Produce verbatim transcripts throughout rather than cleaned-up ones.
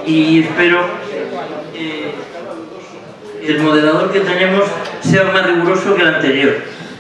y espero eh, que el moderador que tenemos sea más riguroso que el anterior,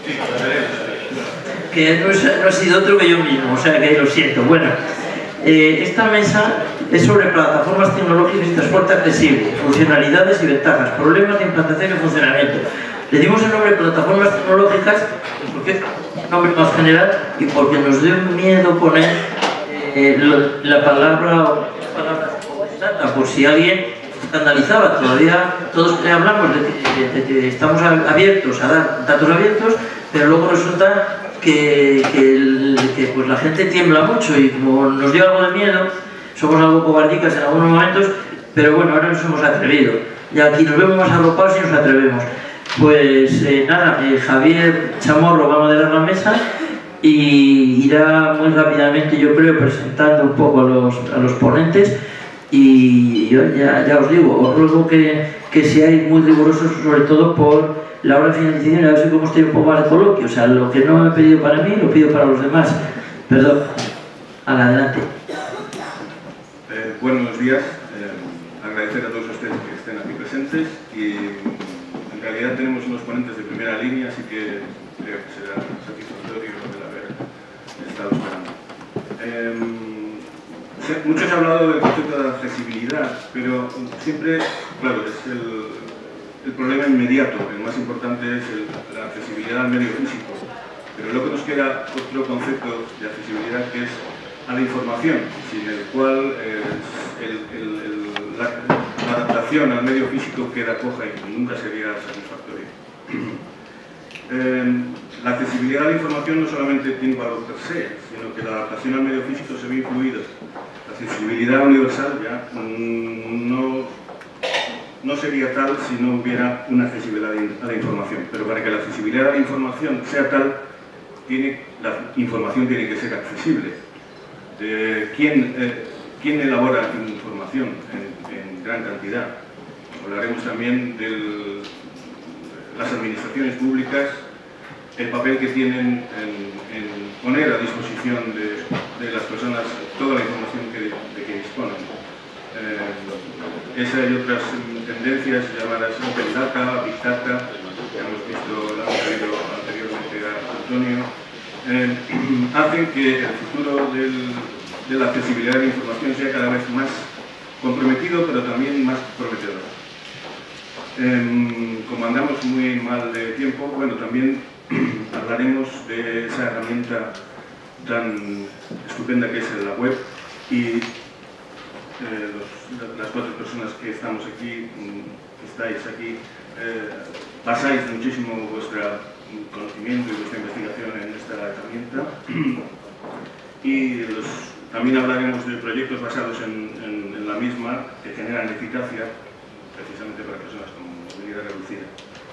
que no, es, no ha sido otro que yo mismo, o sea que lo siento. Bueno, eh, esta mesa es sobre plataformas tecnológicas y transporte accesible, funcionalidades y ventajas, problemas de implantación y funcionamiento. Le dimos el nombre de plataformas tecnológicas porque es un nombre más general y porque nos dio miedo poner eh, lo, la palabra o las palabras data, por si alguien escandalizaba. Todavía todos hablamos de que estamos abiertos a dar datos abiertos, pero luego resulta que, que, el, que pues la gente tiembla mucho y como nos dio algo de miedo, somos algo cobardicas en algunos momentos, pero bueno, ahora nos hemos atrevido. Y aquí nos vemos más arropados y nos atrevemos. Pues eh, nada, eh, Javier Chamorro va a moderar la mesa y irá muy rápidamente, yo creo, presentando un poco a los, a los ponentes. Y yo ya, ya os digo, os ruego que, que seáis muy rigurosos, sobre todo por la hora de finalización, y a ver si como estoy un poco más de coloquio. O sea, lo que no he pedido para mí, lo pido para los demás. Perdón. Adelante. Eh, buenos días. Eh, agradecer a todos ustedes que estén aquí presentes. Y en realidad tenemos unos ponentes de primera línea, así que creo que será satisfactorio el haber estado esperando. Eh, Muchos han hablado del concepto de accesibilidad, pero siempre, claro, es el, el problema inmediato. El más importante es el, la accesibilidad al medio físico. Pero luego nos queda otro concepto de accesibilidad que es a la información, sin el cual eh, el, el, el, la, la adaptación al medio físico queda coja y nunca sería satisfactoria. Eh, la accesibilidad a la información no solamente tiene valor per se, sino que la adaptación al medio físico se ve influida. La accesibilidad universal ya mmm, no, no sería tal si no hubiera una accesibilidad a la información. Pero para que la accesibilidad a la información sea tal, tiene, la información tiene que ser accesible. Eh, ¿quién, eh, ¿Quién elabora información en, en gran cantidad? Hablaremos también de las administraciones públicas, el papel que tienen en, en poner a disposición de, de las personas toda la información que, de que disponen. Eh, esa y otras tendencias llamadas Open Data, Big Data, que hemos visto, lo hemos oído anteriormente a Antonio, eh, hacen que el futuro del, de la accesibilidad de la información sea cada vez más comprometido, pero también más prometedor. Eh, como andamos muy mal de tiempo, bueno, también hablaremos de esa herramienta tan estupenda que es la web y eh, los, las cuatro personas que estamos aquí, que estáis aquí, eh, basáis muchísimo vuestro conocimiento y vuestra investigación en esta herramienta y los, también hablaremos de proyectos basados en, en, en la misma que generan eficacia precisamente para personas con movilidad reducida.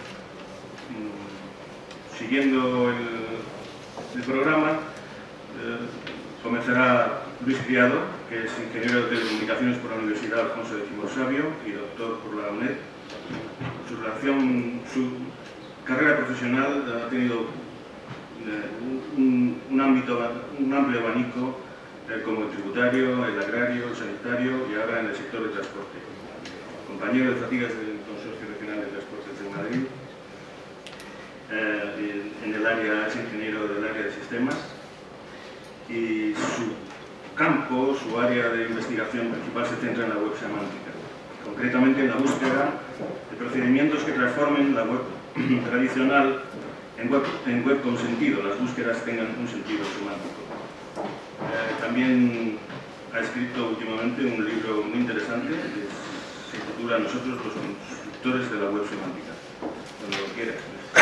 Siguiendo el, el programa, eh, comenzará Luis Criado, que es ingeniero de telecomunicaciones por la Universidad Alfonso X Sabio y doctor por la UNED. Su relación, su carrera profesional ha tenido eh, un, un, ámbito, un amplio abanico eh, como el tributario, el agrario, el sanitario y ahora en el sector de transporte. Compañero de fatigas del Consorcio Regional de Transportes de Madrid. Eh, en el área, es ingeniero del área de sistemas y su campo, su área de investigación principal se centra en la web semántica, concretamente en la búsqueda de procedimientos que transformen la web tradicional en web, en web con sentido, las búsquedas tengan un sentido semántico. Eh, también ha escrito últimamente un libro muy interesante que se titula Nosotros los constructores de la web semántica. Cuando lo quieras.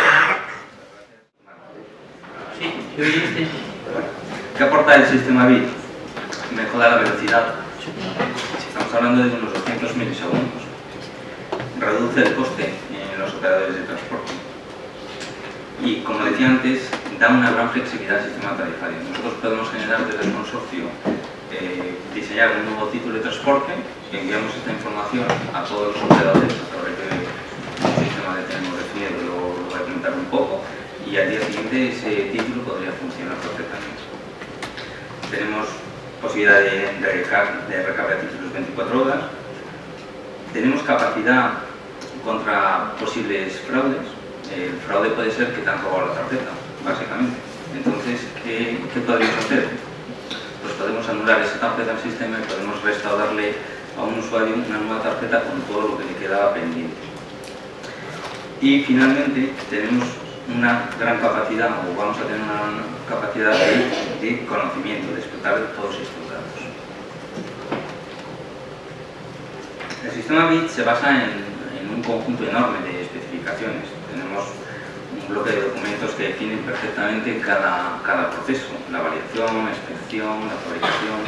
¿Qué aporta el sistema B I T? Mejora la velocidad. Si estamos hablando de unos doscientos milisegundos. Reduce el coste en los operadores de transporte. Y, como decía antes, da una gran flexibilidad al sistema tarifario. Nosotros podemos generar desde el consorcio, eh, diseñar un nuevo título de transporte, y enviamos esta información a todos los operadores a través de un sistema que tenemos definido, que luego lo voy a comentar un poco, y al día siguiente ese título podría funcionar perfectamente. Tenemos posibilidad de, de, recar de recarga de títulos veinticuatro horas, tenemos capacidad contra posibles fraudes. El fraude puede ser que te han robado la tarjeta, básicamente. Entonces, ¿qué, qué podemos hacer? Pues podemos anular esa tarjeta al sistema y podemos restaurarle a un usuario una nueva tarjeta con todo lo que le quedaba pendiente. Y finalmente tenemos una gran capacidad, o vamos a tener una gran capacidad de, de conocimiento, de explotar todos estos datos. El sistema B I T se basa en, en un conjunto enorme de especificaciones. Tenemos un bloque de documentos que definen perfectamente cada, cada proceso, la validación, la inspección, la fabricación.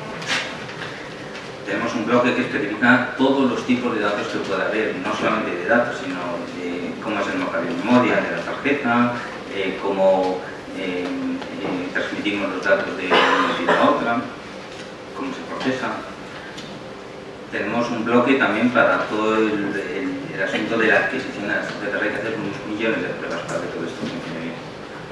Tenemos un bloque que especifica todos los tipos de datos que puede haber, no solamente de datos, sino de cómo es el marcador de memoria de la tarjeta, eh, cómo eh, eh, transmitimos los datos de una entidad a otra, cómo se procesa. Tenemos un bloque también para todo el, el, el asunto de la adquisición de las tarjetas. Hay que hacer unos millones de pruebas para que todo esto funcione bien.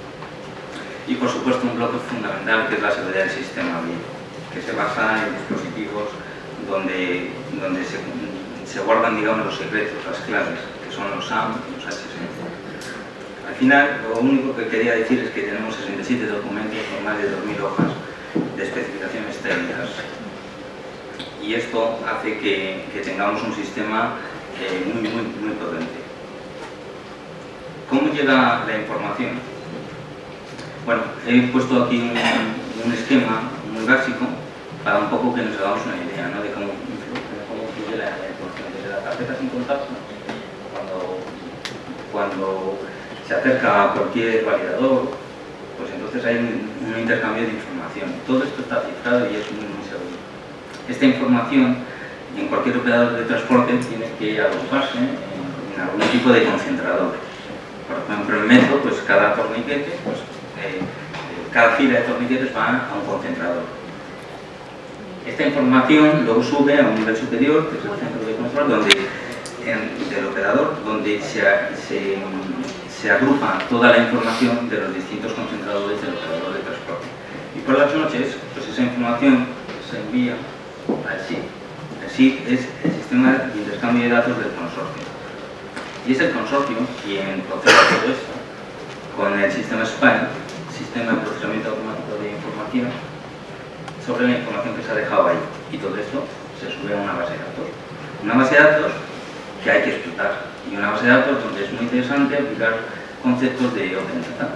Y por supuesto un bloque fundamental que es la seguridad del sistema B I T, que se basa en dispositivos donde, donde se, se guardan, digamos, los secretos, las claves, que son los A M y los H S M. Al final, lo único que quería decir es que tenemos sesenta y siete documentos con más de dos mil hojas de especificaciones técnicas. Y esto hace que, que tengamos un sistema eh, muy, muy, muy potente. ¿Cómo llega la información? Bueno, he puesto aquí un, un esquema muy básico para un poco que nos hagamos una idea, ¿no?, de cómo influye, cómo influye la, la información. Desde la tarjeta sin contacto, cuando, cuando se acerca a cualquier validador, pues entonces hay un, un intercambio de información. Todo esto está cifrado y es muy, muy seguro. Esta información en cualquier operador de transporte tiene que agruparse en, en algún tipo de concentrador. Por ejemplo, en metro, pues cada torniquete, pues, eh, cada fila de torniquetes va a un concentrador. Esta información luego sube a un nivel superior, que es el centro de control, donde, en, del operador, donde se, se, se agrupa toda la información de los distintos concentradores del operador de transporte. Y por las noches, pues esa información se envía al S I D. El S I D es el sistema de intercambio de datos del consorcio. Y es el consorcio quien procesa todo esto con el sistema S P I, Sistema de Procesamiento Automático de Información, sobre la información que se ha dejado ahí. Y todo esto se sube a una base de datos. Una base de datos que hay que explotar. Y una base de datos donde es muy interesante aplicar conceptos de Open Data.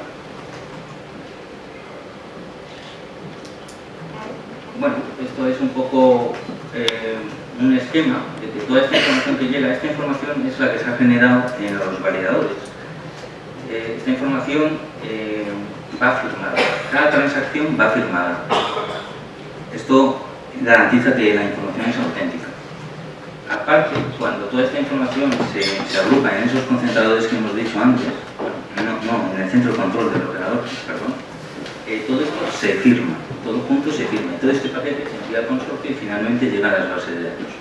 Bueno, esto es un poco eh, un esquema de que toda esta información que llega, esta información es la que se ha generado en los validadores. Eh, esta información eh, va firmada. Cada transacción va firmada. Esto garantiza que la información es auténtica. Aparte, cuando toda esta información se, se agrupa en esos concentradores que hemos dicho antes, no, no, en el centro de control del operador, perdón, eh, todo esto se firma, todo junto se firma. Todo este paquete se envía al consorcio y finalmente llega a las bases de datos.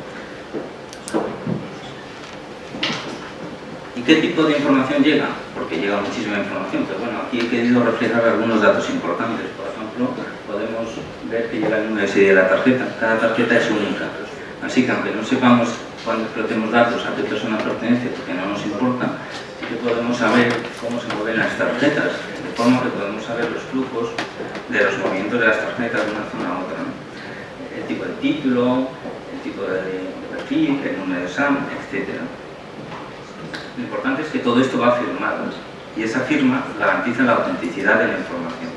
¿Y qué tipo de información llega? Porque llega muchísima información, pero bueno, aquí he querido reflejar algunos datos importantes. Por ejemplo, podemos ver que llega el número de serie de la tarjeta. Cada tarjeta es única. Así que aunque no sepamos cuando explotemos datos a qué persona pertenece, porque no nos importa, sí que podemos saber cómo se mueven las tarjetas, de forma que podemos saber los flujos de los movimientos de las tarjetas de una zona a otra, ¿no? El tipo de título, el tipo de, de perfil, el número de S A M, etcétera. Lo importante es que todo esto va firmado y esa firma garantiza la autenticidad de la información.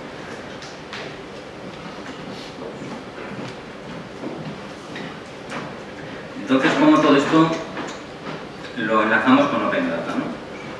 Entonces, ¿cómo todo esto lo enlazamos con Open Data, ¿no?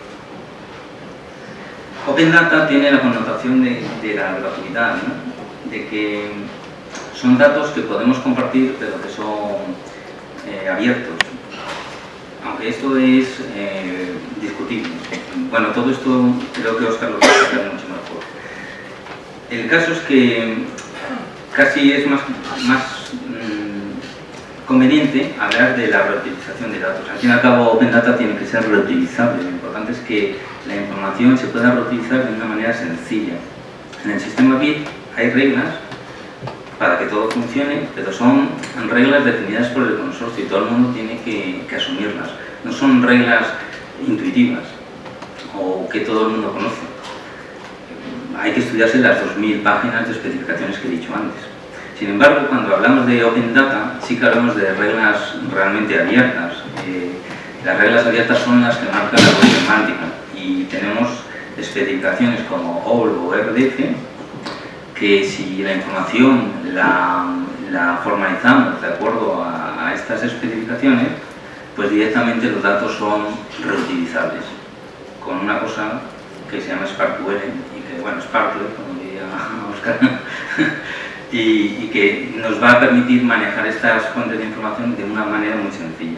Open Data tiene la connotación de, de la gratuidad, ¿no? De que son datos que podemos compartir, pero que son eh, abiertos. Aunque esto es eh, discutible. Bueno, todo esto creo que Óscar lo va a explicar mucho mejor. El caso es que casi es más, más mmm, conveniente hablar de la reutilización de datos. Al fin y al cabo, Open Data tiene que ser reutilizable. Lo importante es que la información se pueda reutilizar de una manera sencilla. En el sistema B I T hay reglas para que todo funcione, pero son reglas definidas por el consorcio y todo el mundo tiene que, que asumirlas. No son reglas intuitivas o que todo el mundo conoce. Hay que estudiarse las dos mil páginas de especificaciones que he dicho antes. Sin embargo, cuando hablamos de Open Data, sí que hablamos de reglas realmente abiertas. Eh, las reglas abiertas son las que marcan la web semántica y tenemos especificaciones como O L o R D F que si la información la, la formalizamos de acuerdo a, a estas especificaciones, pues directamente los datos son reutilizables con una cosa que se llama SparkQL y que, bueno, Sparkle, como diría Oscar, y, y que nos va a permitir manejar estas fuentes de información de una manera muy sencilla.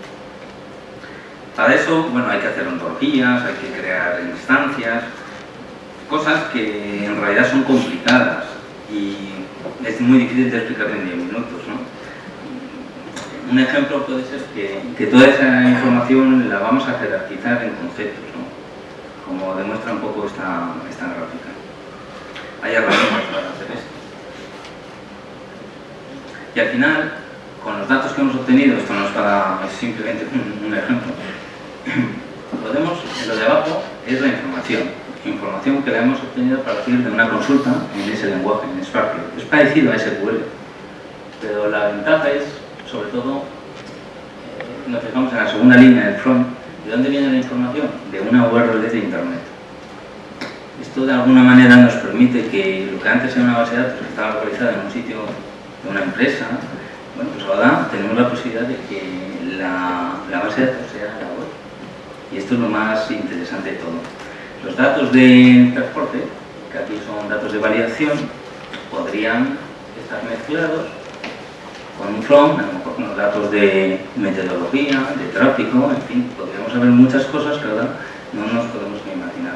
Para eso, bueno, hay que hacer ontologías, hay que crear instancias, cosas que en realidad son complicadas y es muy difícil de explicar en diez minutos, ¿no? Un ejemplo puede ser que, que toda esa información la vamos a jerarquizar en conceptos, ¿no? Como demuestra un poco esta, esta gráfica. Hay herramientas para hacer esto. Y al final, con los datos que hemos obtenido, esto no es, para, es simplemente un, un ejemplo, podemos, en lo de abajo es la información, información que la hemos obtenido a partir de una consulta en ese lenguaje, en Sparkle. Es parecido a S Q L, pero la ventaja es, sobre todo, eh, nos fijamos en la segunda línea del front. ¿De dónde viene la información? De una U R L de Internet. Esto de alguna manera nos permite que lo que antes era una base de datos que estaba localizada en un sitio de una empresa, bueno, pues ahora tenemos la posibilidad de que la, la base de datos sea la web. Y esto es lo más interesante de todo. Los datos de transporte, que aquí son datos de validación, podrían estar mezclados con un from, a lo mejor con los datos de metodología, de tráfico, en fin, podríamos saber muchas cosas que ahora no nos podemos ni imaginar.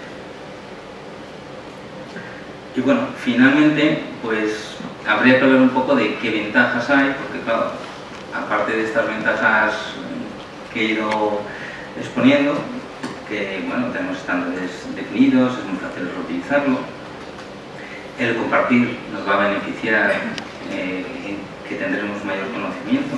Y bueno, finalmente, pues habría que hablar un poco de qué ventajas hay, porque claro, aparte de estas ventajas que he ido exponiendo, que bueno, tenemos estándares definidos, es muy fácil reutilizarlo, el compartir nos va a beneficiar, eh, que tendremos mayor conocimiento,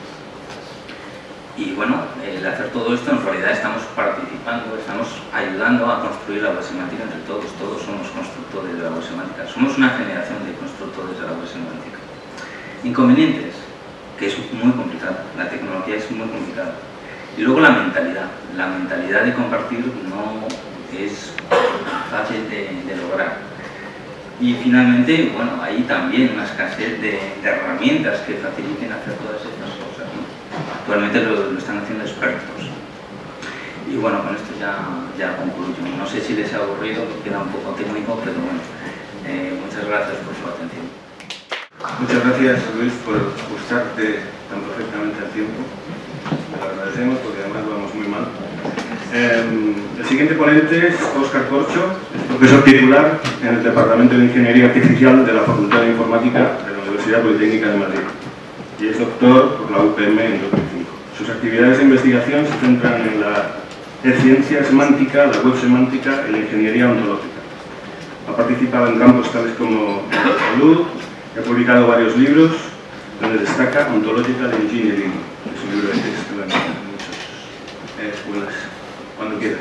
y bueno, el hacer todo esto en realidad estamos participando, estamos ayudando a construir la web semántica entre todos, todos somos constructores de la web semántica, somos una generación de constructores de la web semántica. Inconvenientes, que es muy complicado, la tecnología es muy complicada. Y luego la mentalidad, la mentalidad de compartir no es fácil de, de lograr. Y finalmente, bueno, hay también una escasez de, de herramientas que faciliten hacer todas estas cosas, ¿no? Actualmente lo, lo están haciendo expertos. Y bueno, con esto ya, ya concluyo. No sé si les ha aburrido, queda un poco técnico, pero bueno, eh, muchas gracias por su atención. Muchas gracias, Luis, por ajustarte tan perfectamente al tiempo. Te lo agradecemos porque además vamos muy mal. Eh, el siguiente ponente es Óscar Corcho, es profesor titular en el Departamento de Ingeniería Artificial de la Facultad de Informática de la Universidad Politécnica de Madrid y es doctor por la U P M en dos mil cinco. Sus actividades de investigación se centran en la e-ciencia semántica, la web semántica y la ingeniería ontológica. Ha participado en campos tales como la salud, ha publicado varios libros donde destaca Ontological Engineering, es un libro de texto en muchas eh, escuelas. Cuando quieras.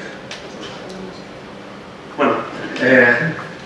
Bueno, eh,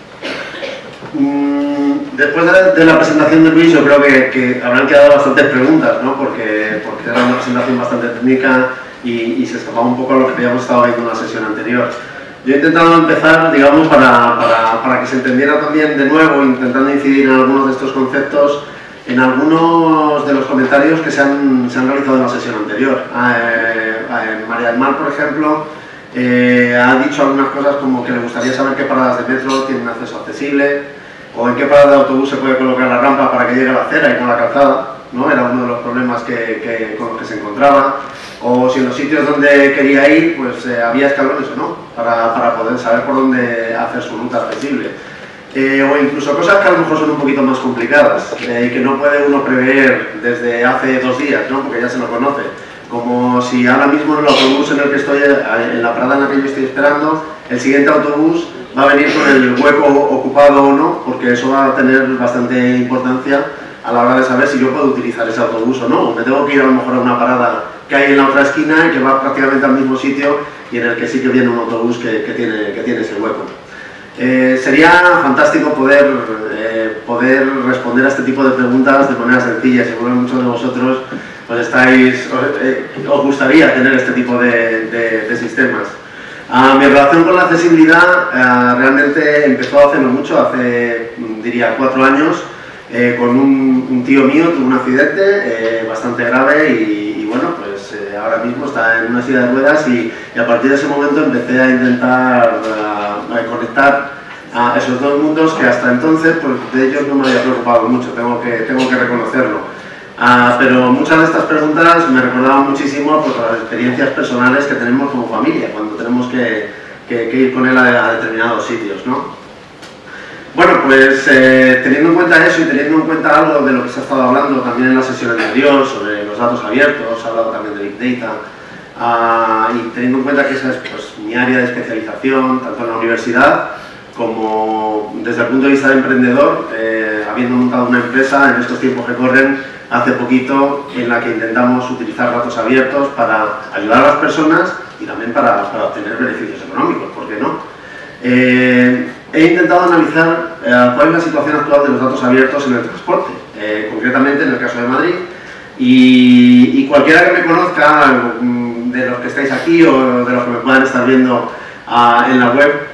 mmm, después de, de la presentación de Luis, yo creo que, que habrán quedado bastantes preguntas, ¿no? Porque, porque era una presentación bastante técnica y, y se escapaba un poco a lo que habíamos estado viendo en la sesión anterior. Yo he intentado empezar, digamos, para, para, para que se entendiera también de nuevo, intentando incidir en algunos de estos conceptos, en algunos de los comentarios que se han, se han realizado en la sesión anterior. Eh, eh, María del Mar, por ejemplo, eh, ha dicho algunas cosas como que le gustaría saber qué paradas de metro tienen acceso accesible, o en qué parada de autobús se puede colocar la rampa para que llegue a la acera y no a la calzada, ¿no? Era uno de los problemas que, que, con los que se encontraba. O si en los sitios donde quería ir, pues eh, había escalones o no, para, para poder saber por dónde hacer su ruta accesible. Eh, o incluso cosas que a lo mejor son un poquito más complicadas, eh, que no puede uno prever desde hace dos días, ¿no? Porque ya se lo conoce. Como si ahora mismo en el autobús en el que estoy, en la parada en la que yo estoy esperando, el siguiente autobús va a venir con el hueco ocupado o no, porque eso va a tener bastante importancia a la hora de saber si yo puedo utilizar ese autobús o no. Me tengo que ir a lo mejor a una parada que hay en la otra esquina y que va prácticamente al mismo sitio y en el que sí que viene un autobús que, que, tiene, que tiene ese hueco. Eh, sería fantástico poder, eh, poder responder a este tipo de preguntas de manera sencilla. Seguro que muchos de vosotros pues estáis, os, eh, os gustaría tener este tipo de, de, de sistemas. Uh, mi relación con la accesibilidad uh, realmente empezó hace no mucho, hace diría cuatro años, eh, con un, un tío mío, tuvo un accidente eh, bastante grave y, y bueno, pues eh, ahora mismo está en una silla de ruedas y, y a partir de ese momento empecé a intentar uh, a conectar a esos dos mundos que hasta entonces pues, de ellos no me había preocupado mucho, tengo que, tengo que reconocerlo. Uh, pero muchas de estas preguntas me recordaban muchísimo pues, las experiencias personales que tenemos como familia, cuando tenemos que, que, que ir con él a, a determinados sitios, ¿no? Bueno, pues eh, teniendo en cuenta eso y teniendo en cuenta algo de lo que se ha estado hablando también en la sesión anterior sobre los datos abiertos, se ha hablado también de Big Data, uh, y teniendo en cuenta que esa es pues, mi área de especialización, tanto en la universidad como desde el punto de vista de emprendedor, eh, habiendo montado una empresa en estos tiempos que corren, hace poquito, en la que intentamos utilizar datos abiertos para ayudar a las personas y también para, para obtener beneficios económicos, ¿por qué no? Eh, he intentado analizar eh, cuál es la situación actual de los datos abiertos en el transporte, eh, concretamente en el caso de Madrid, y, y cualquiera que me conozca, de los que estáis aquí o de los que me puedan estar viendo uh, en la web,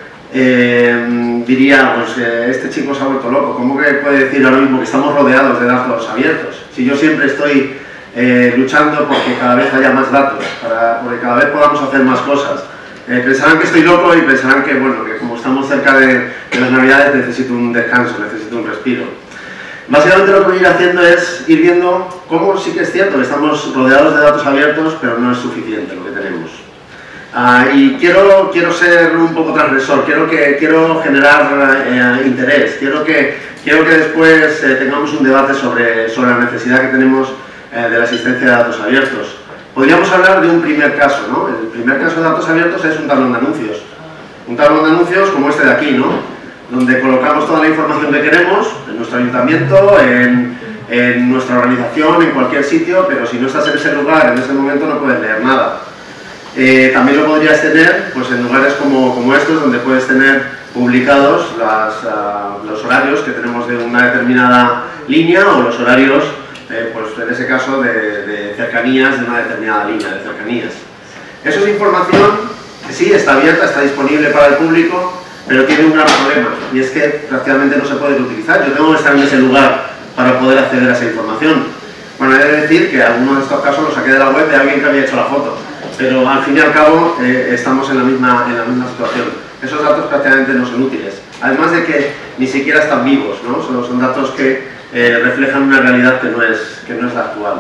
Eh, diría, pues eh, este chico se ha vuelto loco, ¿cómo que puede decir ahora mismo que estamos rodeados de datos abiertos? Si yo siempre estoy eh, luchando porque cada vez haya más datos, para, porque cada vez podamos hacer más cosas. Eh, pensarán que estoy loco y pensarán que, bueno, que como estamos cerca de, de las navidades necesito un descanso, necesito un respiro. Básicamente lo que voy a ir haciendo es ir viendo cómo sí que es cierto que estamos rodeados de datos abiertos, pero no es suficiente lo que tenemos. Uh, y quiero, quiero ser un poco transgresor, quiero, que, quiero generar eh, interés, quiero que, quiero que después eh, tengamos un debate sobre, sobre la necesidad que tenemos eh, de la existencia de datos abiertos. Podríamos hablar de un primer caso, ¿no? El primer caso de datos abiertos es un tablón de anuncios. Un tablón de anuncios como este de aquí, ¿no? Donde colocamos toda la información que queremos, en nuestro ayuntamiento, en, en nuestra organización, en cualquier sitio, pero si no estás en ese lugar, en ese momento no puedes leer nada. Eh, también lo podrías tener pues, en lugares como, como estos, donde puedes tener publicados las, uh, los horarios que tenemos de una determinada línea o los horarios, eh, pues, en ese caso, de, de cercanías de una determinada línea de cercanías. Eso es información que sí, está abierta, está disponible para el público, pero tiene un gran problema, y es que prácticamente no se puede utilizar. Yo tengo que estar en ese lugar para poder acceder a esa información. Bueno, he de decir que algunos de estos casos los saqué de la web de alguien que había hecho la foto. Pero al fin y al cabo eh, estamos en la, misma, en la misma situación. Esos datos prácticamente no son útiles. Además de que ni siquiera están vivos, ¿no? Son, son datos que eh, reflejan una realidad que no es, que no es la actual.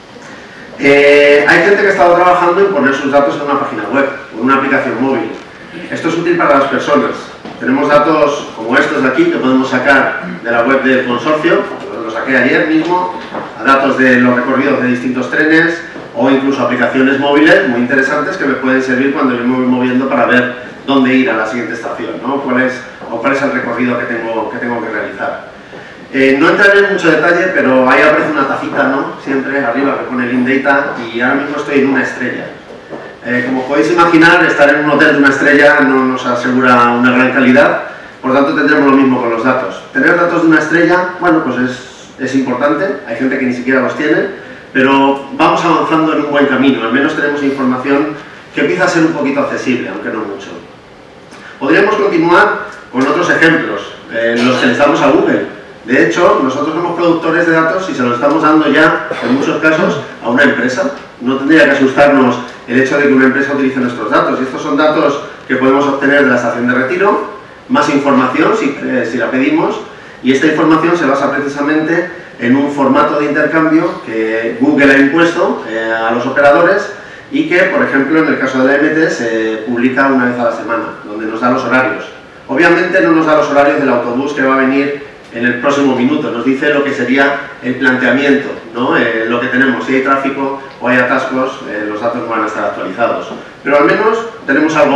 Eh, hay gente que ha estado trabajando en poner sus datos en una página web, en una aplicación móvil. Esto es útil para las personas. Tenemos datos como estos de aquí que podemos sacar de la web del consorcio, lo saqué ayer mismo, datos de los recorridos de distintos trenes, o incluso aplicaciones móviles muy interesantes que me pueden servir cuando yo me voy moviendo para ver dónde ir a la siguiente estación, ¿no? cuál es, o cuál es el recorrido que tengo que, tengo que realizar. Eh, no entraré en mucho detalle, pero ahí aparece una tacita, ¿no? Siempre arriba que pone Link Data, y ahora mismo estoy en una estrella. Eh, como podéis imaginar, estar en un hotel de una estrella no nos asegura una gran calidad, por tanto tendremos lo mismo con los datos. Tener datos de una estrella, bueno, pues es, es importante, hay gente que ni siquiera los tiene, pero vamos avanzando en un buen camino, al menos tenemos información que empieza a ser un poquito accesible, aunque no mucho. Podríamos continuar con otros ejemplos, eh, los que les damos a Google. De hecho, nosotros somos productores de datos y se los estamos dando ya, en muchos casos, a una empresa. No tendría que asustarnos el hecho de que una empresa utilice nuestros datos. Y estos son datos que podemos obtener de la estación de retiro, más información si, eh, si la pedimos, y esta información se basa precisamente en un formato de intercambio que Google ha impuesto eh, a los operadores y que, por ejemplo, en el caso de la M T se publica una vez a la semana, donde nos da los horarios. Obviamente no nos da los horarios del autobús que va a venir en el próximo minuto, nos dice lo que sería el planteamiento, ¿no? eh, lo que tenemos, si hay tráfico o hay atascos, eh, los datos no van a estar actualizados. Pero al menos tenemos algo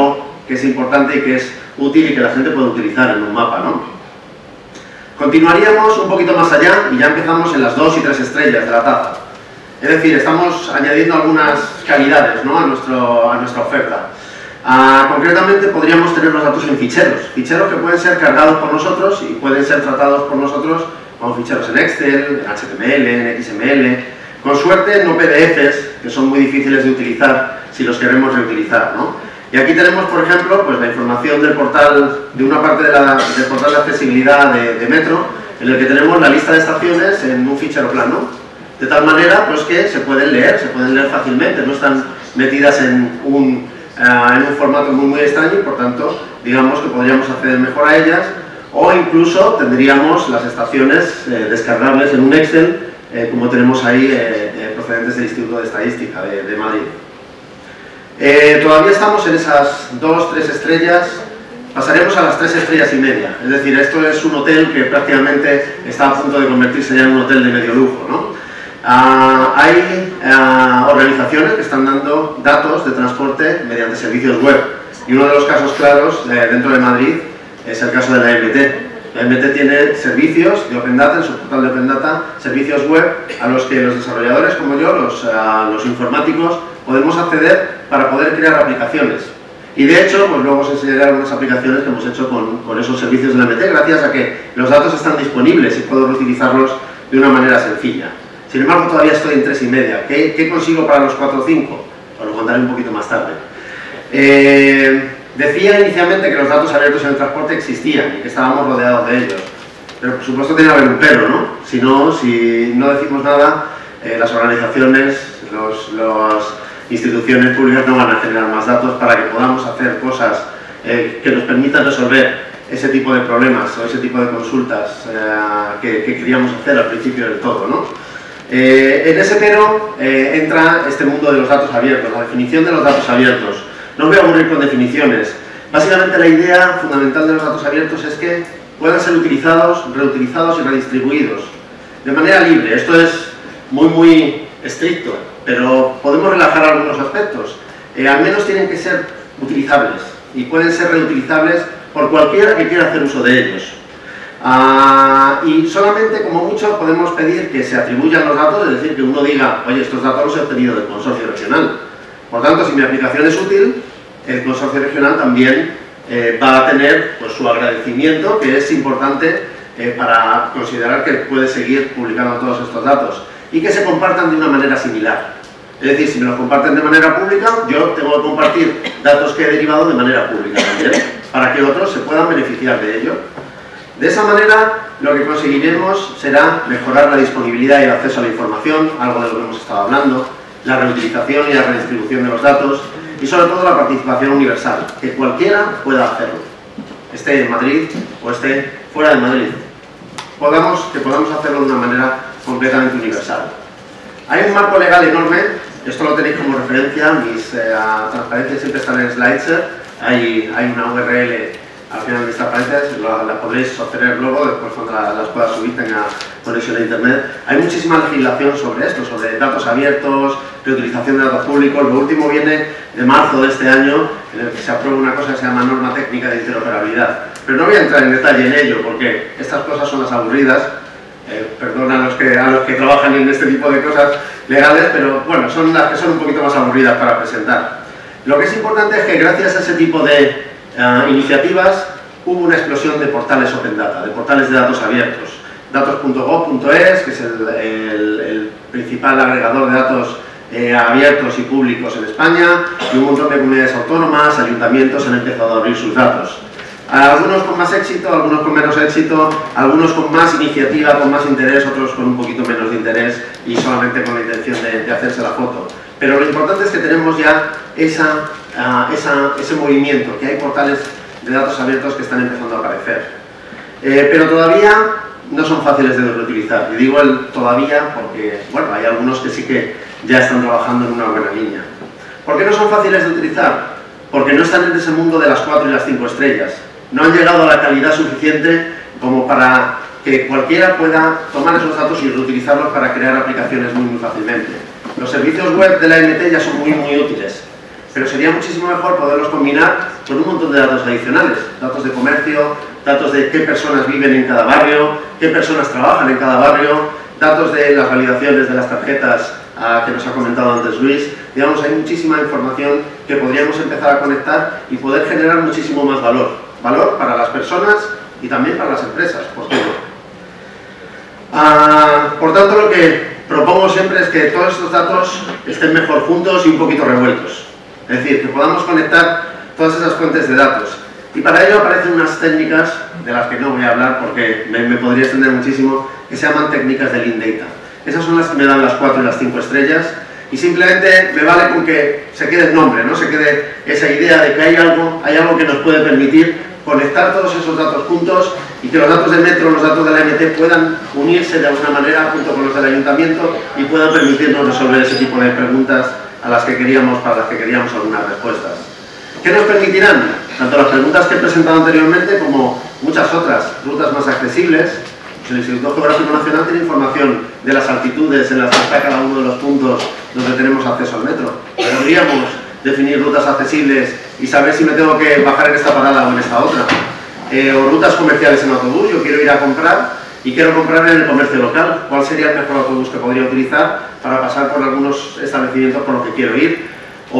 que es importante y que es útil y que la gente puede utilizar en un mapa, ¿no? Continuaríamos un poquito más allá y ya empezamos en las dos y tres estrellas de la taza. Es decir, estamos añadiendo algunas calidades, ¿no?, a, nuestro, a nuestra oferta. Ah, concretamente podríamos tener los datos en ficheros, ficheros que pueden ser cargados por nosotros y pueden ser tratados por nosotros como ficheros en Excel, en H T M L, en X M L, con suerte no P D Fs, que son muy difíciles de utilizar si los queremos reutilizar, ¿no? Y aquí tenemos, por ejemplo, pues la información del portal, de una parte de la, del portal de accesibilidad de, de Metro, en el que tenemos la lista de estaciones en un fichero plano, de tal manera pues que se pueden leer, se pueden leer fácilmente, no están metidas en un Uh, en un formato muy muy extraño y por tanto digamos que podríamos acceder mejor a ellas, o incluso tendríamos las estaciones eh, descargables en un Excel eh, como tenemos ahí eh, eh, procedentes del Instituto de Estadística de, de Madrid. Eh, todavía estamos en esas dos, tres estrellas, pasaremos a las tres estrellas y media, es decir, esto es un hotel que prácticamente está a punto de convertirse ya en un hotel de medio lujo, ¿no? Uh, hay uh, organizaciones que están dando datos de transporte mediante servicios web y uno de los casos claros eh, dentro de Madrid es el caso de la M T. La M T tiene servicios de Open Data, en su portal de Open Data, servicios web a los que los desarrolladores como yo, los, uh, los informáticos, podemos acceder para poder crear aplicaciones. Y de hecho, pues luego os enseñaré algunas aplicaciones que hemos hecho con, con esos servicios de la M T gracias a que los datos están disponibles y puedo reutilizarlos de una manera sencilla. Sin embargo, todavía estoy en tres y media. ¿Qué, qué consigo para los cuatro o cinco? Os lo contaré un poquito más tarde. Eh, decía inicialmente que los datos abiertos en el transporte existían y que estábamos rodeados de ellos. Pero por supuesto tiene que haber un pero, ¿no? Si no, si no decimos nada, eh, las organizaciones, los, las instituciones públicas no van a generar más datos para que podamos hacer cosas eh, que nos permitan resolver ese tipo de problemas o ese tipo de consultas eh, que, que queríamos hacer al principio del todo, ¿no? Eh, en ese pero eh, entra este mundo de los datos abiertos, la definición de los datos abiertos. No me voy a aburrir con definiciones. Básicamente la idea fundamental de los datos abiertos es que puedan ser utilizados, reutilizados y redistribuidos de manera libre. Esto es muy muy estricto, pero podemos relajar algunos aspectos. Eh, al menos tienen que ser utilizables y pueden ser reutilizables por cualquiera que quiera hacer uso de ellos. Uh, y solamente, como mucho, podemos pedir que se atribuyan los datos, es decir, que uno diga, oye, estos datos los he obtenido del consorcio regional. Por tanto, si mi aplicación es útil, el consorcio regional también eh, va a tener pues, su agradecimiento, que es importante eh, para considerar que puede seguir publicando todos estos datos y que se compartan de una manera similar. Es decir, si me los comparten de manera pública, yo tengo que compartir datos que he derivado de manera pública también, para que otros se puedan beneficiar de ello. De esa manera, lo que conseguiremos será mejorar la disponibilidad y el acceso a la información, algo de lo que hemos estado hablando, la reutilización y la redistribución de los datos y sobre todo la participación universal, que cualquiera pueda hacerlo, esté en Madrid o esté fuera de Madrid, podamos, que podamos hacerlo de una manera completamente universal. Hay un marco legal enorme, esto lo tenéis como referencia, mis eh, transparencias siempre están en Slideshare, hay, hay una U R L al final de estas transparencias, la, la podréis obtener luego, después cuando la, las pueda subir, tenga conexión a internet. Hay muchísima legislación sobre esto, sobre datos abiertos, reutilización de datos públicos. Lo último viene de marzo de este año, en el que se aprueba una cosa que se llama norma técnica de interoperabilidad. Pero no voy a entrar en detalle en ello, porque estas cosas son las aburridas. Eh, perdón a los, que, a los que trabajan en este tipo de cosas legales, pero bueno, son las que son un poquito más aburridas para presentar. Lo que es importante es que gracias a ese tipo de Uh, iniciativas hubo una explosión de portales Open Data, de portales de datos abiertos. datos punto gob punto es, que es el, el, el principal agregador de datos eh, abiertos y públicos en España, y un montón de comunidades autónomas, ayuntamientos han empezado a abrir sus datos. Algunos con más éxito, algunos con menos éxito, algunos con más iniciativa, con más interés, otros con un poquito menos de interés y solamente con la intención de, de hacerse la foto. Pero lo importante es que tenemos ya esa, uh, esa, ese movimiento, que hay portales de datos abiertos que están empezando a aparecer. Eh, pero todavía no son fáciles de reutilizar. Y digo el todavía porque, bueno, hay algunos que sí que ya están trabajando en una buena línea. ¿Por qué no son fáciles de utilizar? Porque no están en ese mundo de las cuatro y las cinco estrellas. No han llegado a la calidad suficiente como para que cualquiera pueda tomar esos datos y reutilizarlos para crear aplicaciones muy, muy fácilmente. Los servicios web de la M T ya son muy, muy útiles. pero sería muchísimo mejor poderlos combinar con un montón de datos adicionales, datos de comercio, datos de qué personas viven en cada barrio, qué personas trabajan en cada barrio, datos de las validaciones de las tarjetas uh, que nos ha comentado antes Luis. Digamos, hay muchísima información que podríamos empezar a conectar y poder generar muchísimo más valor. Valor para las personas y también para las empresas, por qué no. Uh, por tanto, lo que propongo siempre es que todos estos datos estén mejor juntos y un poquito revueltos. Es decir, que podamos conectar todas esas fuentes de datos. Y para ello aparecen unas técnicas, de las que no voy a hablar porque me, me podría extender muchísimo, que se llaman técnicas de Lean Data. Esas son las que me dan las cuatro y las cinco estrellas, y simplemente me vale con que se quede el nombre, ¿no? Se quede esa idea de que hay algo, hay algo que nos puede permitir conectar todos esos datos juntos y que los datos del metro, los datos de la M T puedan unirse de alguna manera junto con los del ayuntamiento y puedan permitirnos resolver ese tipo de preguntas a las que queríamos, para las que queríamos algunas respuestas. ¿Qué nos permitirán? Tanto las preguntas que he presentado anteriormente como muchas otras, rutas más accesibles. El Instituto Geográfico Nacional tiene información de las altitudes en las que está cada uno de los puntos donde tenemos acceso al metro. Podríamos definir rutas accesibles y saber si me tengo que bajar en esta parada o en esta otra. Eh, o rutas comerciales en autobús, yo quiero ir a comprar y quiero comprar en el comercio local. ¿Cuál sería el mejor autobús que podría utilizar para pasar por algunos establecimientos por los que quiero ir?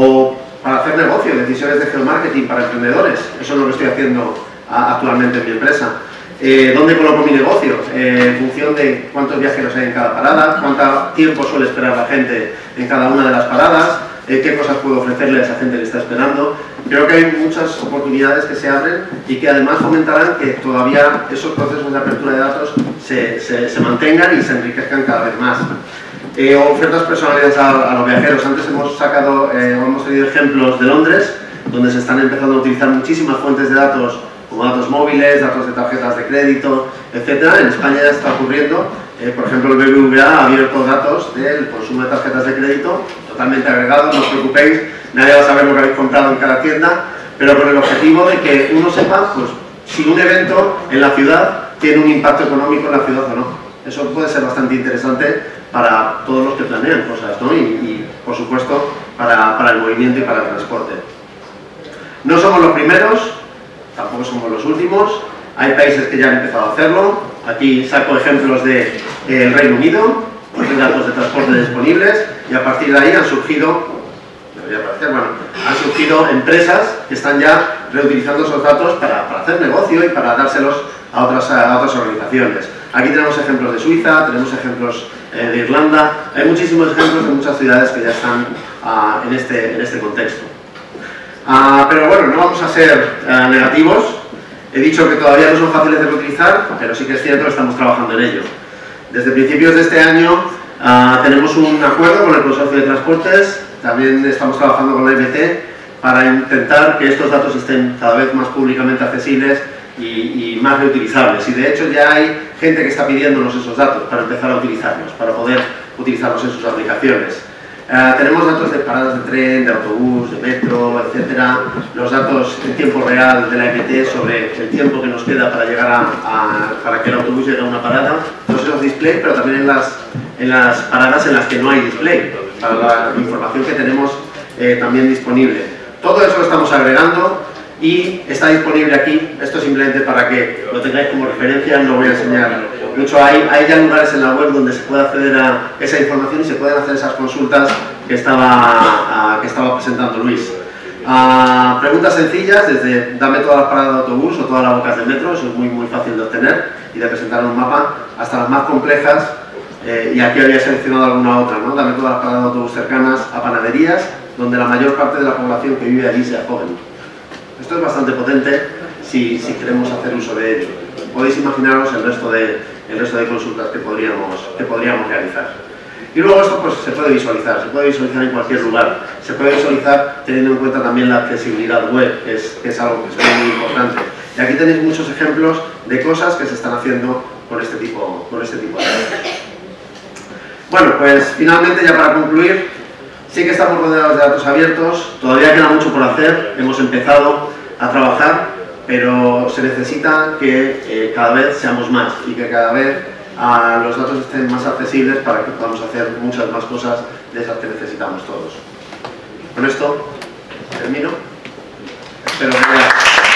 O para hacer negocio, decisiones de geomarketing para emprendedores. Eso es lo que estoy haciendo a, actualmente en mi empresa. Eh, ¿Dónde coloco mi negocio? Eh, en función de cuántos viajeros hay en cada parada, cuánto tiempo suele esperar la gente en cada una de las paradas, eh, qué cosas puedo ofrecerle a esa gente que está esperando. Creo que hay muchas oportunidades que se abren y que además fomentarán que todavía esos procesos de apertura de datos se, se, se mantengan y se enriquezcan cada vez más. Eh, ofertas personalizadas a, a los viajeros. Antes hemos sacado, eh, hemos tenido ejemplos de Londres, donde se están empezando a utilizar muchísimas fuentes de datos, como datos móviles, datos de tarjetas de crédito, etcétera. En España ya está ocurriendo. Eh, por ejemplo, el B B V A ha abierto datos del consumo de tarjetas de crédito, totalmente agregados, no os preocupéis, nadie va a saber lo que habéis comprado en cada tienda, pero con el objetivo de que uno sepa pues, si un evento en la ciudad tiene un impacto económico en la ciudad o no. Eso puede ser bastante interesante para todos los que planean cosas, ¿no? y, y, por supuesto, para, para el movimiento y para el transporte. No somos los primeros, tampoco somos los últimos. Hay países que ya han empezado a hacerlo. Aquí saco ejemplos del de, Reino Unido, de datos de transporte disponibles, y a partir de ahí han surgido, debería parecer, bueno, han surgido empresas que están ya reutilizando esos datos para, para hacer negocio y para dárselos a otras, a otras organizaciones. Aquí tenemos ejemplos de Suiza, tenemos ejemplos eh, de Irlanda, hay muchísimos ejemplos de muchas ciudades que ya están uh, en, este, en este contexto. Uh, pero bueno, no vamos a ser uh, negativos. He dicho que todavía no son fáciles de reutilizar, pero sí que es cierto que estamos trabajando en ello. Desde principios de este año uh, tenemos un acuerdo con el Consorcio de Transportes, también estamos trabajando con la M T para intentar que estos datos estén cada vez más públicamente accesibles y, y más reutilizables. Y de hecho ya hay gente que está pidiéndonos esos datos para empezar a utilizarlos, para poder utilizarlos en sus aplicaciones. Uh, tenemos datos de paradas de tren, de autobús, de metro, etcétera. Los datos en tiempo real de la M T sobre el tiempo que nos queda para llegar a, a para que el autobús llegue a una parada. Todos esos display, pero también en las, en las paradas en las que no hay display, para la información que tenemos eh, también disponible. Todo eso lo estamos agregando y está disponible aquí. Esto simplemente para que lo tengáis como referencia, no voy a enseñar mucho. Hay, hay ya lugares en la web donde se puede acceder a esa información y se pueden hacer esas consultas que estaba, uh, que estaba presentando Luis. Uh, preguntas sencillas, desde dame todas las paradas de autobús o todas las bocas de metro, eso es muy, muy fácil de obtener y de presentar en un mapa, hasta las más complejas, eh, y aquí había seleccionado alguna otra, ¿no? Dame todas las paradas de autobús cercanas a panaderías, donde la mayor parte de la población que vive allí sea joven. Esto es bastante potente si, si queremos hacer uso de ello. Podéis imaginaros el resto de, el resto de consultas que podríamos, que podríamos realizar. Y luego esto pues, se puede visualizar, se puede visualizar en cualquier lugar. Se puede visualizar teniendo en cuenta también la accesibilidad web, que es, que es algo que es muy importante. Y aquí tenéis muchos ejemplos de cosas que se están haciendo con este tipo, con este tipo de datos. Bueno, pues finalmente, ya para concluir, sí que estamos rodeados de datos abiertos, todavía queda mucho por hacer, hemos empezado a trabajar, pero se necesita que eh, cada vez seamos más y que cada vez uh, los datos estén más accesibles para que podamos hacer muchas más cosas de esas que necesitamos todos. Con esto termino. Espero que haya...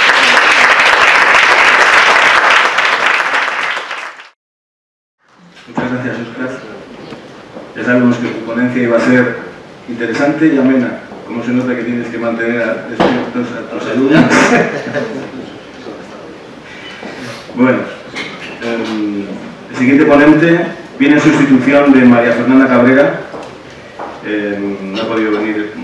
Muchas gracias, Óscar. Ya sabemos que tu ponencia iba a ser interesante y amena. Como se nota que tienes que mantener a despiertos a tus alumnos. Bueno, eh, el siguiente ponente viene en sustitución de María Fernanda Cabrera. Eh, no ha podido venir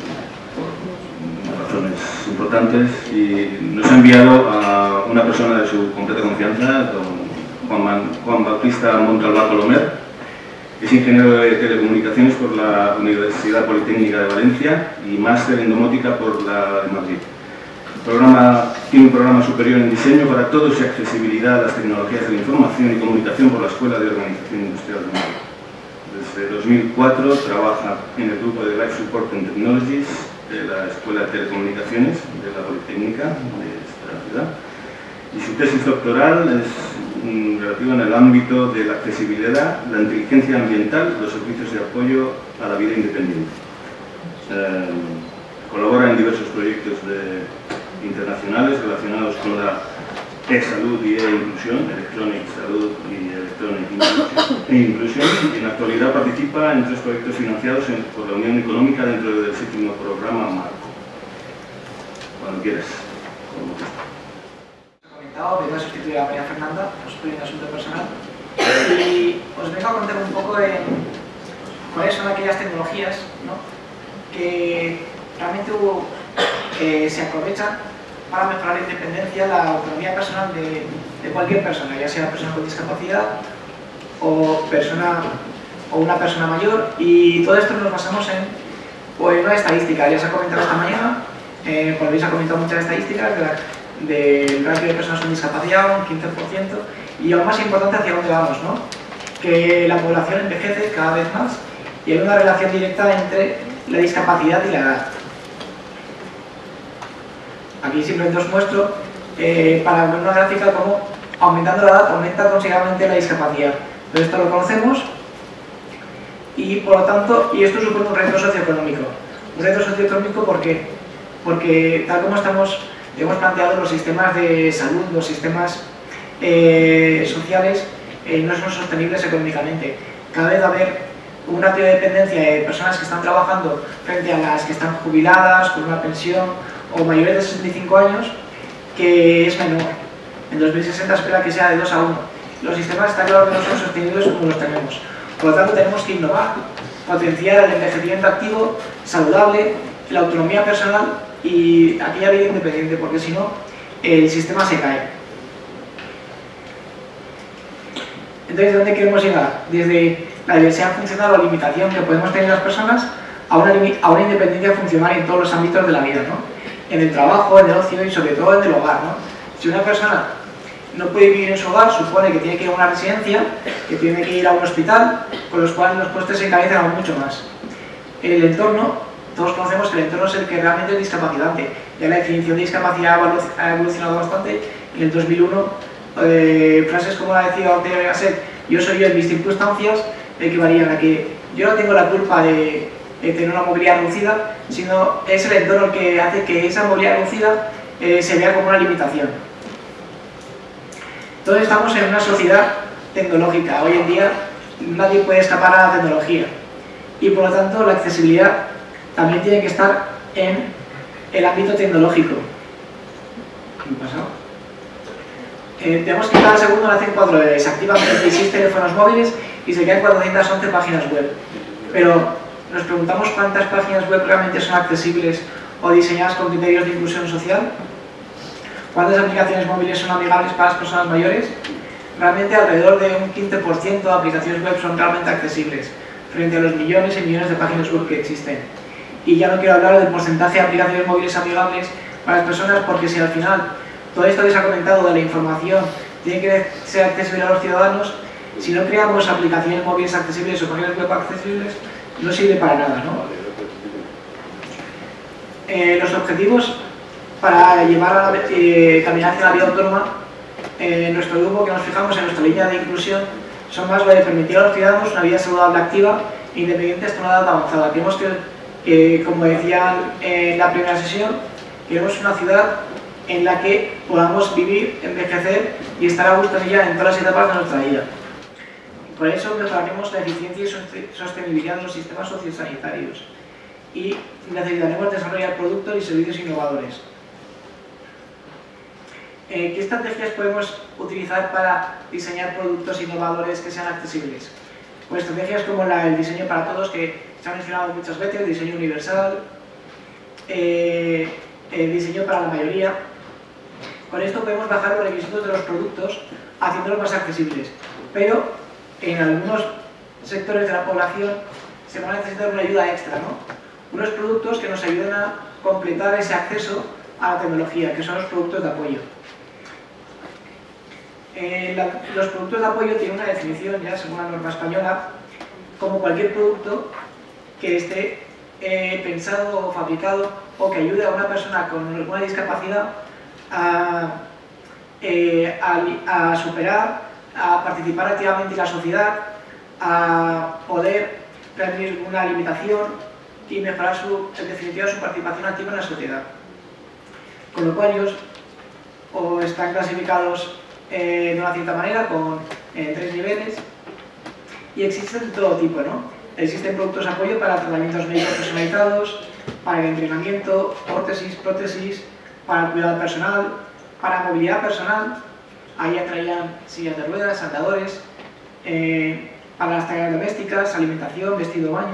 por razones importantes y nos ha enviado a una persona de su completa confianza, don Juan, Man, Juan Bautista Montalbán Colomer. Es ingeniero de telecomunicaciones por la Universidad Politécnica de Valencia y máster en domótica por la de Madrid. Programa, tiene un programa superior en diseño para todos y accesibilidad a las tecnologías de la información y comunicación por la Escuela de Organización Industrial de Madrid. Desde dos mil cuatro trabaja en el grupo de Life Support and Technologies de la Escuela de Telecomunicaciones de la Politécnica de esta ciudad. Y su tesis doctoral es mm, relativa en el ámbito de la accesibilidad, la inteligencia ambiental y los servicios de apoyo a la vida independiente. Eh, colabora en diversos proyectos de, internacionales relacionados con la e-salud y e-inclusión, Electronic Salud y Electronic Inclusion, y en la actualidad participa en tres proyectos financiados en, por la Unión Económica dentro del séptimo programa Marco. Cuando quieras. Como vengo a sustituir a María Fernanda, os estoy en asunto personal, y os vengo a contar un poco en cuáles son aquellas tecnologías, ¿no?, que realmente eh, se aprovechan para mejorar la independencia, la autonomía personal de, de cualquier persona, ya sea persona con discapacidad o, persona, o una persona mayor, y todo esto nos basamos en pues, una estadística. Ya se ha comentado esta mañana, eh, por habéis comentado muchas estadísticas de la, del ratio de personas con discapacidad, un quince por ciento, y lo más importante, hacia dónde vamos, ¿no? Que la población envejece cada vez más y hay una relación directa entre la discapacidad y la edad. Aquí simplemente os muestro, eh, para ver una gráfica, cómo aumentando la edad aumenta considerablemente la discapacidad. Entonces esto lo conocemos y por lo tanto, y esto supone un reto socioeconómico. Un reto socioeconómico ¿por qué? Porque tal como estamos hemos planteado, los sistemas de salud, los sistemas eh, sociales eh, no son sostenibles económicamente. Cada vez va a haber una ratio de dependencia de personas que están trabajando frente a las que están jubiladas, con una pensión o mayores de sesenta y cinco años, que es menor. En dos mil sesenta espera que sea de dos a uno. Los sistemas está claro que no son sostenibles como los tenemos. Por lo tanto, tenemos que innovar, potenciar el envejecimiento activo, saludable, la autonomía personal y aquella vida independiente, porque si no, el sistema se cae. Entonces, ¿dónde queremos llegar? Desde la diversidad funcional o limitación que podemos tener las personas a una, a una independencia funcional en todos los ámbitos de la vida, ¿no? En el trabajo, en el ocio y sobre todo en el hogar, ¿no? Si una persona no puede vivir en su hogar, supone que tiene que ir a una residencia, que tiene que ir a un hospital, con los cuales los costes se encarecen aún mucho más. El entorno, todos conocemos que el entorno es el que realmente es discapacitante. Ya la definición de discapacidad ha evolucionado bastante. En el dos mil uno, eh, frases como la decía Ortega y Gasset, yo soy yo en mis circunstancias, equivalían a que yo no tengo la culpa de, de tener una movilidad reducida, sino es el entorno el que hace que esa movilidad reducida eh, se vea como una limitación. Entonces estamos en una sociedad tecnológica. Hoy en día nadie puede escapar a la tecnología y por lo tanto la accesibilidad también tiene que estar en el ámbito tecnológico. ¿Qué ha pasado? Eh, tenemos que cada segundo nacen cuatro bebés, se activan treinta y seis teléfonos móviles y se crean cuatrocientas once páginas web. Pero nos preguntamos cuántas páginas web realmente son accesibles o diseñadas con criterios de inclusión social. ¿Cuántas aplicaciones móviles son amigables para las personas mayores? Realmente alrededor de un quince por ciento de aplicaciones web son realmente accesibles, frente a los millones y millones de páginas web que existen. Y ya no quiero hablar del porcentaje de aplicaciones móviles amigables para las personas, porque si al final todo esto que se ha comentado de la información tiene que ser accesible a los ciudadanos, si no creamos aplicaciones móviles accesibles o páginas web accesibles, no sirve para nada, ¿no? Eh, los objetivos para llevar a la, eh, caminar hacia la vida autónoma, eh, en nuestro grupo que nos fijamos en nuestra línea de inclusión, son más lo de permitir a los ciudadanos una vida saludable, activa e independiente hasta una edad avanzada. Creemos que Eh, como decía en la primera sesión, queremos una ciudad en la que podamos vivir, envejecer y estar a gusto en ella en todas las etapas de nuestra vida. Por eso mejoraremos la eficiencia y sostenibilidad de los sistemas sociosanitarios y necesitaremos desarrollar productos y servicios innovadores. Eh, ¿Qué estrategias podemos utilizar para diseñar productos innovadores que sean accesibles? Pues estrategias como la, el diseño para todos, que se ha mencionado muchas veces, diseño universal, eh, el diseño para la mayoría. Con esto podemos bajar los requisitos de los productos haciéndolos más accesibles, pero en algunos sectores de la población se va a necesitar una ayuda extra, ¿no? Unos productos que nos ayuden a completar ese acceso a la tecnología, que son los productos de apoyo. Eh, la, los productos de apoyo tienen una definición, ya según la norma española, como cualquier producto que esté eh, pensado o fabricado o que ayude a una persona con alguna discapacidad a, eh, a, a superar, a participar activamente en la sociedad, a poder prevenir una limitación y mejorar su, en definitiva su participación activa en la sociedad. Con lo cual ellos o están clasificados eh, de una cierta manera con eh, tres niveles y existen de todo tipo, ¿no? Existen productos de apoyo para tratamientos médicos personalizados, para el entrenamiento, órtesis, prótesis, para el cuidado personal, para movilidad personal. Ahí entrarían sillas de ruedas, andadores, eh, para las tareas domésticas, alimentación, vestido, baño,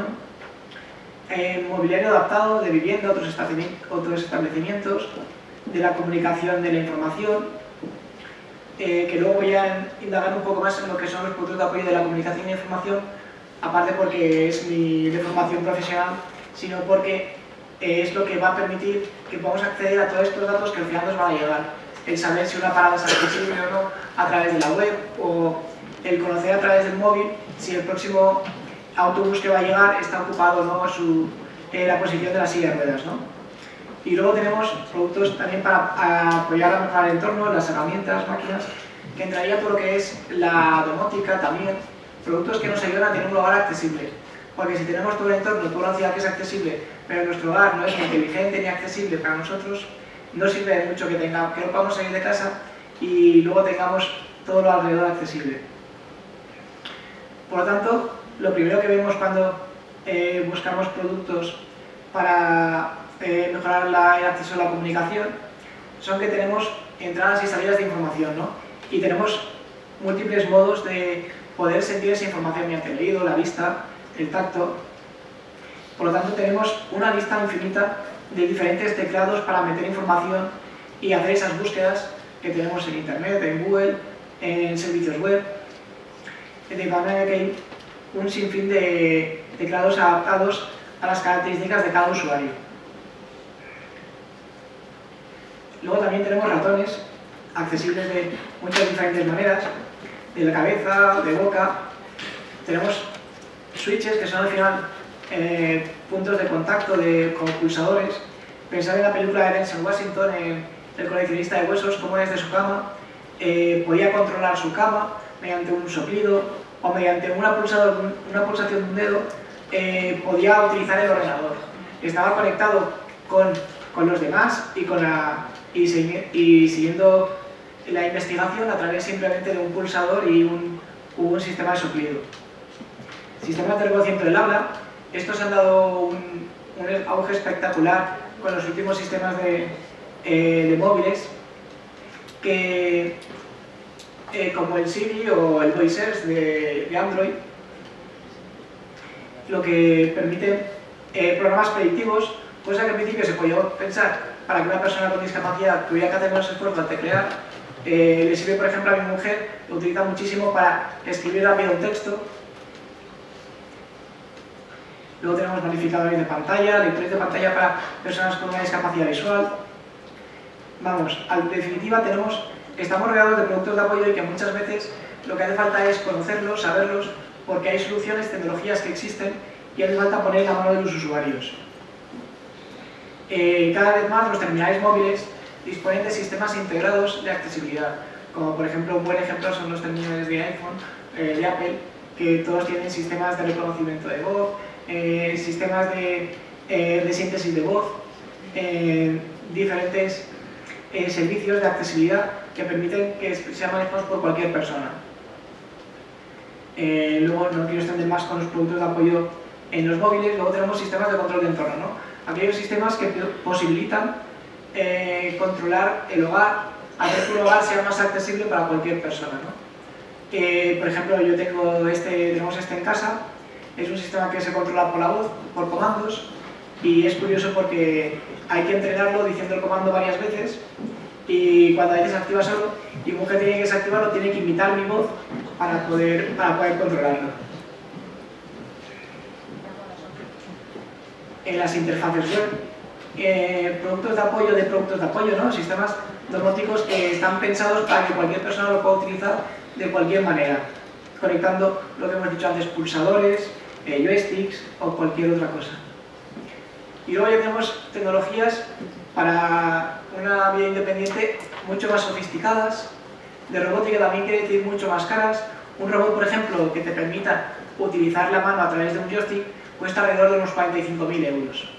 eh, mobiliario adaptado de vivienda, otros establecimientos, de la comunicación de la información, eh, que luego voy a indagar un poco más en lo que son los productos de apoyo de la comunicación y la información, aparte porque es mi de formación profesional, sino porque eh, es lo que va a permitir que podamos acceder a todos estos datos que al final nos van a llegar. El saber si una parada es accesible o no a través de la web, o el conocer a través del móvil si el próximo autobús que va a llegar está ocupado o no su, eh, la posición de la silla de ruedas, ¿no? Y luego tenemos productos también para apoyar a mejorar el entorno, las herramientas, máquinas, que entraría todo lo que es la domótica también, productos que nos ayudan a tener un hogar accesible. Porque si tenemos todo el entorno, toda la ciudad que es accesible, pero nuestro hogar no es ni inteligente ni accesible para nosotros, no sirve de mucho que, tenga, que no podamos salir de casa y luego tengamos todo lo alrededor accesible. Por lo tanto, lo primero que vemos cuando eh, buscamos productos para eh, mejorar la, el acceso a la comunicación son que tenemos entradas y salidas de información, ¿no? Y tenemos múltiples modos de poder sentir esa información mediante el oído, la vista, el tacto. Por lo tanto, tenemos una lista infinita de diferentes teclados para meter información y hacer esas búsquedas que tenemos en Internet, en Google, en servicios web, de manera que hay un sinfín de teclados adaptados a las características de cada usuario. Luego también tenemos ratones accesibles de muchas diferentes maneras, de la cabeza, de boca. Tenemos switches que son al final eh, puntos de contacto de, con pulsadores. Pensar en la película de Denzel Washington, en el coleccionista de huesos, cómo desde su cama eh, podía controlar su cama mediante un soplido o mediante una, pulsado, una pulsación de un dedo eh, podía utilizar el ordenador. Estaba conectado con, con los demás y, con la, y, y siguiendo la investigación a través simplemente de un pulsador y un, un sistema de soplido. Sistemas de reconocimiento del habla. Estos han dado un, un auge espectacular con los últimos sistemas de, eh, de móviles que, eh, como el Siri o el VoiceOver de, de Android, lo que permite eh, programas predictivos, cosa que al principio se podía pensar para que una persona con discapacidad tuviera que hacer menos esfuerzo al teclear. Eh, le sirve, por ejemplo, a mi mujer, lo utiliza muchísimo para escribir rápido un texto. Luego tenemos magnificadores de pantalla, lectores de pantalla para personas con una discapacidad visual. Vamos, en definitiva tenemos, estamos rodeados de productos de apoyo y que muchas veces lo que hace falta es conocerlos, saberlos, porque hay soluciones, tecnologías que existen y hace falta poner en la mano de los usuarios. Eh, cada vez más los terminales móviles disponen de sistemas integrados de accesibilidad, como por ejemplo un buen ejemplo son los terminales de iPhone, eh, de Apple, que todos tienen sistemas de reconocimiento de voz, eh, sistemas de eh, de síntesis de voz, eh, diferentes eh, servicios de accesibilidad que permiten que sean manejados por cualquier persona. Eh, luego no quiero extender más con los productos de apoyo en los móviles. Luego tenemos sistemas de control de entorno, ¿no? Aquellos sistemas que posibilitan eh, controlar el hogar, hacer que un hogar sea más accesible para cualquier persona, ¿no? Eh, por ejemplo, yo tengo este, tenemos este en casa. Es un sistema que se controla por la voz, por comandos, y es curioso porque hay que entrenarlo diciendo el comando varias veces, y cuando a veces se activa solo y un que tiene que desactivarlo tiene que imitar mi voz para poder, para poder controlarlo. En las interfaces web, eh, productos de apoyo de productos de apoyo, ¿no? Sistemas domóticos que están pensados para que cualquier persona lo pueda utilizar de cualquier manera, conectando lo que hemos dicho antes, pulsadores, eh, joysticks o cualquier otra cosa. Y luego ya tenemos tecnologías para una vida independiente mucho más sofisticadas, de robótica también quiere decir mucho más caras. Un robot, por ejemplo, que te permita utilizar la mano a través de un joystick cuesta alrededor de unos cuarenta y cinco mil euros.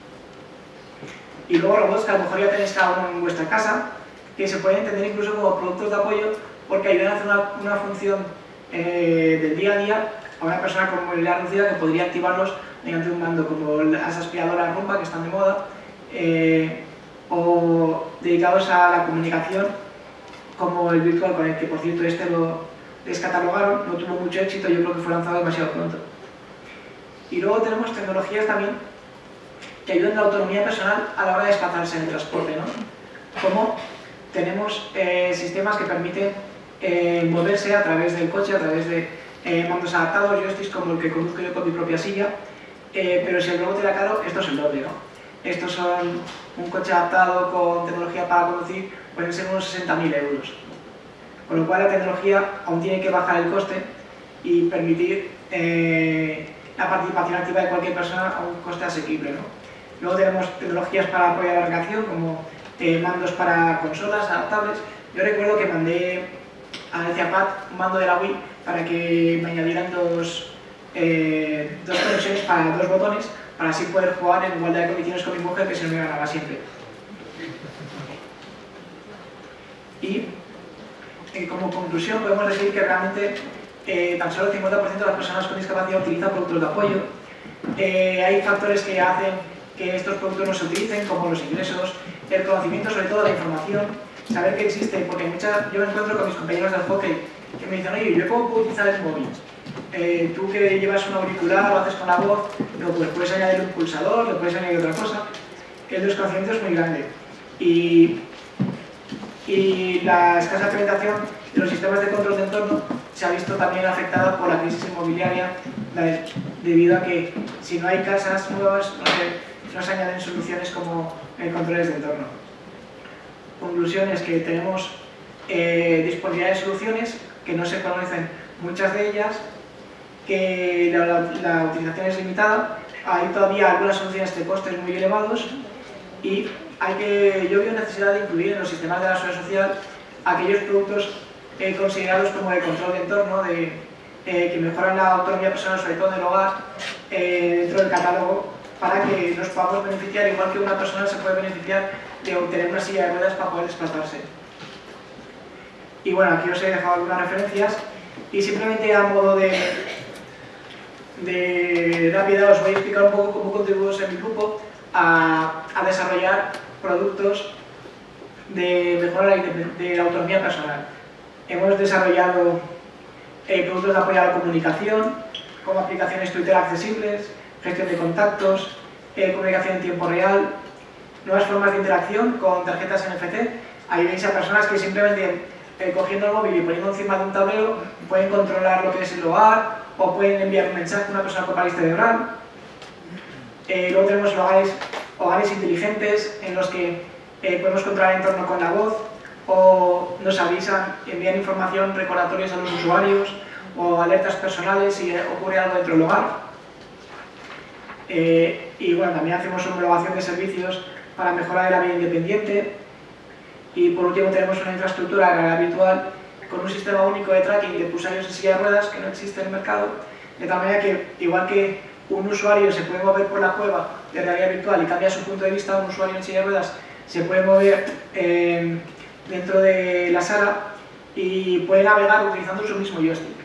Y luego robots que a lo mejor ya tenéis cada uno en vuestra casa, que se pueden entender incluso como productos de apoyo porque ayudan a hacer una, una función eh, del día a día a una persona con movilidad reducida que podría activarlos mediante un mando, como las aspiradoras Roomba que están de moda, eh, o dedicados a la comunicación como el Virtual Connect, que por cierto este lo descatalogaron, no tuvo mucho éxito, yo creo que fue lanzado demasiado pronto. Y luego tenemos tecnologías también que ayudan a la autonomía personal a la hora de desplazarse en el transporte, ¿no? Como tenemos eh, sistemas que permiten eh, moverse a través del coche, a través de eh, mandos adaptados, joysticks como el que conduzco yo con mi propia silla, eh, pero si el robot era caro, esto es el doble, ¿no? Estos son un coche adaptado con tecnología para conducir, pueden ser unos sesenta mil euros. Con lo cual la tecnología aún tiene que bajar el coste y permitir eh, la participación activa de cualquier persona a un coste asequible, ¿no? Luego tenemos tecnologías para apoyo a la navegación, como eh, mandos para consolas adaptables. Yo recuerdo que mandé a Eciapad un mando de la Wii para que me añadieran dos, eh, dos conexiones para dos botones, para así poder jugar en igualdad de condiciones con mi mujer, que se me ganaba siempre. Y eh, como conclusión podemos decir que realmente eh, tan solo el cincuenta por ciento de las personas con discapacidad utilizan productos de apoyo. Eh, hay factores que hacen que estos productos no se utilicen, como los ingresos, el conocimiento sobre todo de la información, saber que existe, porque muchas, yo me encuentro con mis compañeros del hockey que me dicen, oye, ¿yo cómo puedo utilizar el móvil? Eh, tú que llevas un auricular, lo haces con la voz, pero pues puedes añadir un pulsador, le puedes añadir otra cosa. El desconocimiento es muy grande. Y, y la escasa implementación de los sistemas de control de entorno se ha visto también afectada por la crisis inmobiliaria, debido a que si no hay casas nuevas, no se, no se añaden soluciones como eh, controles de entorno. Conclusiones: que tenemos eh, disponibilidad de soluciones, que no se conocen muchas de ellas, que la, la, la utilización es limitada, hay todavía algunas soluciones de costes muy elevados y hay que, yo veo necesidad de incluir en los sistemas de la seguridad social aquellos productos eh, considerados como de control de entorno, de, eh, que mejoran la autonomía personal, sobre todo en el hogar, eh, dentro del catálogo, para que nos podamos beneficiar, igual que una persona se puede beneficiar de obtener una silla de ruedas para poder desplazarse. Y bueno, aquí os he dejado algunas referencias y simplemente a modo de, de rápida os voy a explicar un poco cómo contribuimos en mi grupo a, a desarrollar productos de mejora de la autonomía personal. Hemos desarrollado eh, productos de apoyo a la comunicación, como aplicaciones Twitter accesibles, gestión de contactos, eh, comunicación en tiempo real, nuevas formas de interacción con tarjetas N F T. Ahí veis a personas que simplemente eh, cogiendo el móvil y poniendo encima de un tablero pueden controlar lo que es el hogar o pueden enviar un mensaje a una persona con parálisis cerebral. Eh, luego tenemos hogares, hogares inteligentes en los que eh, podemos controlar el entorno con la voz, o nos avisan, envían información, recordatorios a los usuarios o alertas personales si ocurre algo dentro del hogar. Eh, y bueno, también hacemos homologación de servicios para mejorar la vida independiente. Y por último tenemos una infraestructura de realidad virtual con un sistema único de tracking de pulsadores en silla de ruedas que no existe en el mercado, de tal manera que igual que un usuario se puede mover por la cueva de realidad virtual y cambia su punto de vista, un usuario en silla de ruedas se puede mover eh, dentro de la sala y puede navegar utilizando su mismo joystick.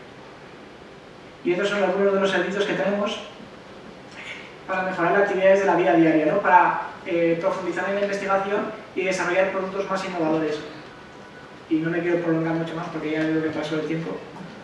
Y estos son algunos de los servicios que tenemos para mejorar las actividades de la vida diaria, ¿no? Para eh, profundizar en la investigación y desarrollar productos más innovadores. Y no me quiero prolongar mucho más porque ya veo que pasó el tiempo.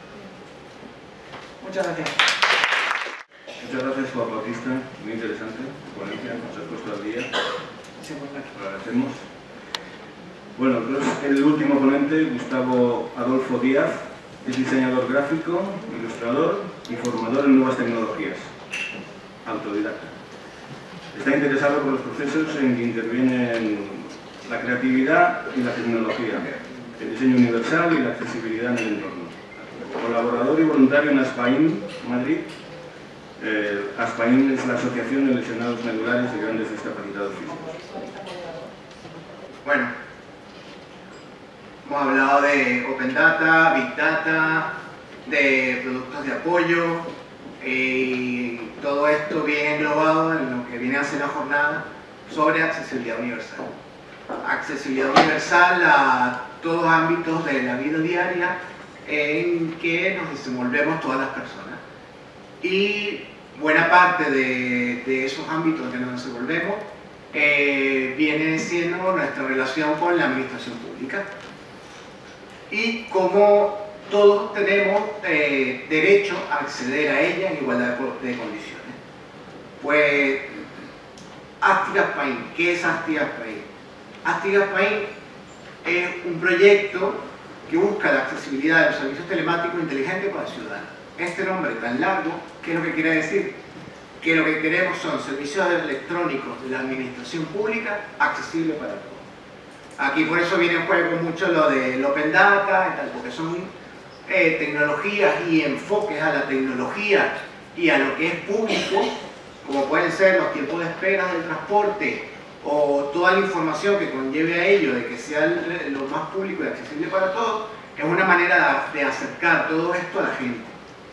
Muchas gracias. Muchas gracias, Juan Bautista. Muy interesante tu ponencia, nos has puesto al día. Sí, pues, Lo agradecemos. Bueno, pues el último ponente, Gustavo Adolfo Díaz, es diseñador gráfico, ilustrador y formador en nuevas tecnologías. Autodidacta. Está interesado por los procesos en que intervienen la creatividad y la tecnología, el diseño universal y la accesibilidad en el entorno. Colaborador y voluntario en ASPAIN, Madrid. Eh, ASPAIN es la Asociación de Lesionados Medulares y Grandes Discapacitados Físicos. Bueno, hemos hablado de Open Data, Big Data, de productos de apoyo, y todo esto bien englobado en lo que viene a ser la jornada sobre accesibilidad universal. Accesibilidad universal a todos los ámbitos de la vida diaria en que nos desenvolvemos todas las personas. Y buena parte de, de esos ámbitos en que nos desenvolvemos eh, viene siendo nuestra relación con la administración pública. Y cómo todos tenemos eh, derecho a acceder a ella en igualdad de, de condiciones. Pues, ASTIGASPAIN, ¿qué es ASTIGASPAIN? ASTIGASPAIN es un proyecto que busca la accesibilidad de los servicios telemáticos inteligentes para el ciudadano. Este nombre tan largo, ¿qué es lo que quiere decir? Que lo que queremos son servicios electrónicos de la administración pública accesibles para todos. Aquí por eso viene en juego mucho lo del Open Data, y tal, porque son eh, tecnologías y enfoques a la tecnología y a lo que es público, como pueden ser los tiempos de espera del transporte o toda la información que conlleve a ello, de que sea lo más público y accesible para todos, es una manera de acercar todo esto a la gente.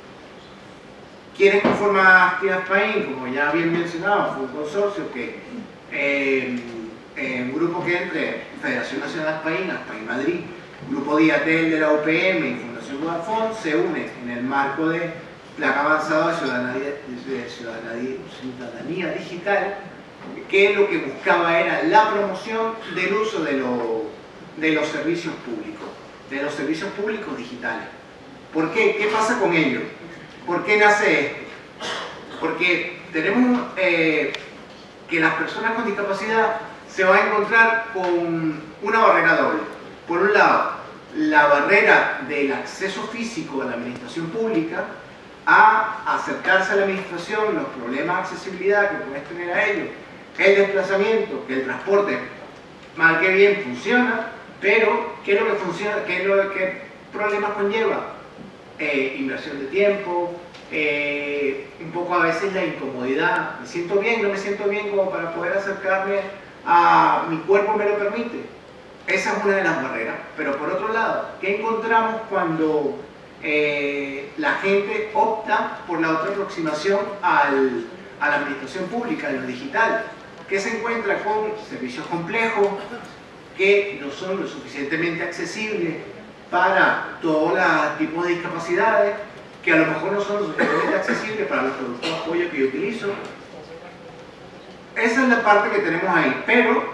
¿Quiénes conforman ASTIGASPAIN? Como ya bien mencionado, fue un consorcio que eh, eh, un grupo que entre Federación Nacional ASPAIN, ASPAIN Madrid, Grupo Diatel de la U P M y Fundación Vodafone se une en el marco de Plan Avanzado de Ciudadanía, de ciudadanía, ciudadanía Digital, que lo que buscaba era la promoción del uso de, lo, de los servicios públicos, de los servicios públicos digitales. ¿Por qué? ¿Qué pasa con ello? ¿Por qué nace esto? Porque tenemos eh, que las personas con discapacidad se van a encontrar con una barrera doble. Por un lado, la barrera del acceso físico a la administración pública, a acercarse a la administración, los problemas de accesibilidad que puedes tener a ellos, el desplazamiento, que el transporte mal que bien funciona, pero ¿qué es lo que funciona? ¿Qué, es lo, qué problemas conlleva? Eh, inversión de tiempo, eh, un poco a veces la incomodidad, me siento bien, no me siento bien como para poder acercarme a mi cuerpo me lo permite. Esa es una de las barreras. Pero por otro lado, ¿qué encontramos cuando eh, la gente opta por la otra aproximación al, a la administración pública, en lo digital? Que se encuentra con servicios complejos que no son lo suficientemente accesibles para todos los tipos de discapacidades, que a lo mejor no son lo suficientemente accesibles para los productos de apoyo que yo utilizo. Esa es la parte que tenemos ahí, pero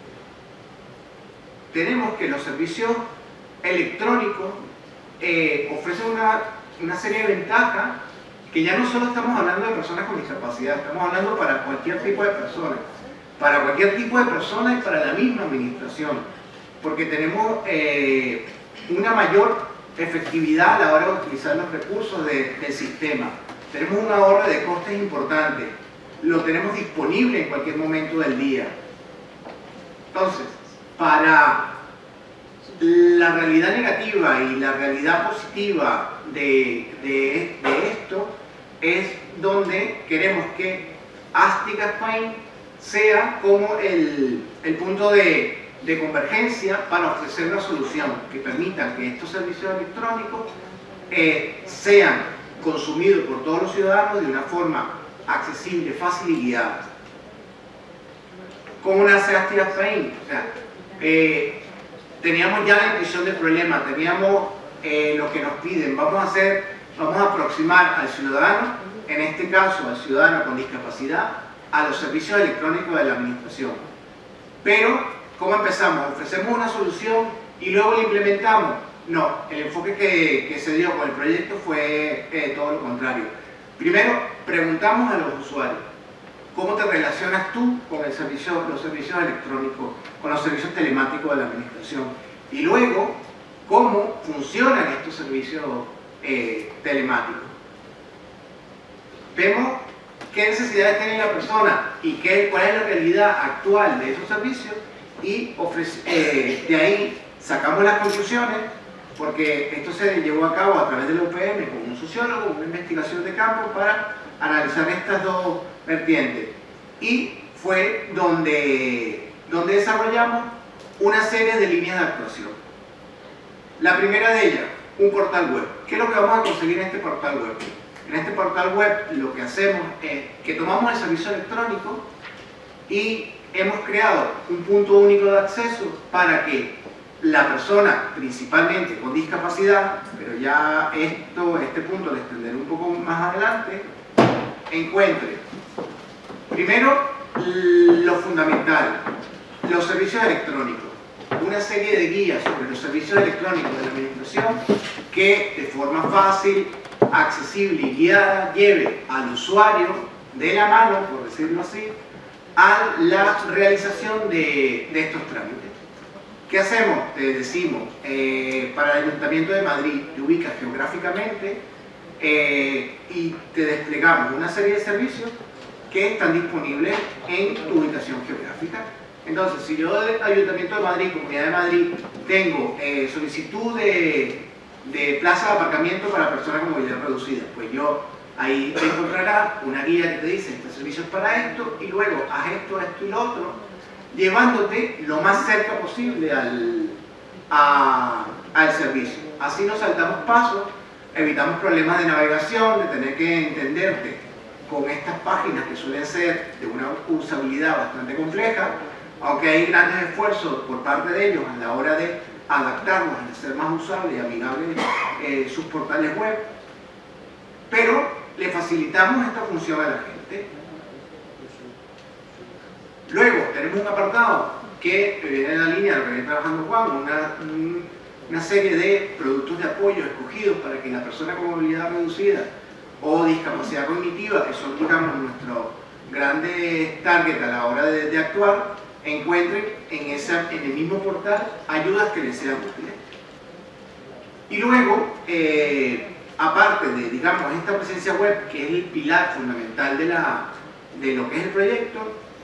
tenemos que los servicios electrónicos eh, ofrecen una, una serie de ventajas que ya no solo estamos hablando de personas con discapacidad, estamos hablando para cualquier tipo de persona, para cualquier tipo de persona y para la misma administración, porque tenemos eh, una mayor efectividad a la hora de utilizar los recursos de, del sistema, tenemos un ahorro de costes importante, lo tenemos disponible en cualquier momento del día. Entonces, para la realidad negativa y la realidad positiva de, de, de esto es donde queremos que ASTIGASPAIN sea como el, el punto de, de convergencia para ofrecer una solución que permita que estos servicios electrónicos eh, sean consumidos por todos los ciudadanos de una forma accesible, fácil y guiada. ¿Cómo nace Active Spain? O sea, eh, teníamos ya la intuición del problema, teníamos eh, lo que nos piden. Vamos a hacer, vamos a aproximar al ciudadano, en este caso al ciudadano con discapacidad, a los servicios electrónicos de la administración. Pero, ¿cómo empezamos? ¿Ofrecemos una solución y luego la implementamos? No, el enfoque que, que se dio con el proyecto fue eh, todo lo contrario. Primero, preguntamos a los usuarios, ¿cómo te relacionas tú con el servicio, los servicios electrónicos, con los servicios telemáticos de la administración? Y luego, ¿cómo funcionan estos servicios eh, telemáticos? Vemos qué necesidades tiene la persona y qué, cuál es la realidad actual de esos servicios y ofrece, eh, de ahí sacamos las conclusiones, porque esto se llevó a cabo a través de la U P M con un sociólogo, una investigación de campo para analizar estas dos vertientes. Y fue donde, donde desarrollamos una serie de líneas de actuación. La primera de ellas, un portal web. ¿Qué es lo que vamos a conseguir en este portal web? En este portal web lo que hacemos es que tomamos el servicio electrónico y hemos creado un punto único de acceso para que la persona, principalmente con discapacidad, pero ya esto, este punto lo extenderé un poco más adelante, encuentre primero lo fundamental, los servicios electrónicos, una serie de guías sobre los servicios electrónicos de la administración que de forma fácil, accesible y guiada lleve al usuario de la mano, por decirlo así, a la realización de, de estos trámites. ¿Qué hacemos? Te decimos, eh, para el Ayuntamiento de Madrid te ubicas geográficamente eh, y te desplegamos una serie de servicios que están disponibles en tu ubicación geográfica. Entonces, si yo del Ayuntamiento de Madrid, Comunidad de Madrid, tengo eh, solicitud de, de plaza de aparcamiento para personas con movilidad reducida, pues yo ahí te encontrarás una guía que te dice este servicio es para esto y luego haz esto, esto y lo otro, llevándote lo más cerca posible al, a, al servicio. Así nos saltamos pasos, evitamos problemas de navegación, de tener que entenderte con estas páginas que suelen ser de una usabilidad bastante compleja, aunque hay grandes esfuerzos por parte de ellos a la hora de adaptarnos, a hacer más usables y amigables eh, sus portales web, pero le facilitamos esta función a la gente. Luego tenemos un apartado que viene en la línea de lo que viene trabajando Juan, una, una serie de productos de apoyo escogidos para que la persona con movilidad reducida o discapacidad cognitiva, que son, digamos, nuestros grandes targets a la hora de, de actuar, encuentren en, esa, en el mismo portal ayudas que les sean útiles. Y luego, eh, aparte de, digamos, esta presencia web, que es el pilar fundamental de, la, de lo que es el proyecto,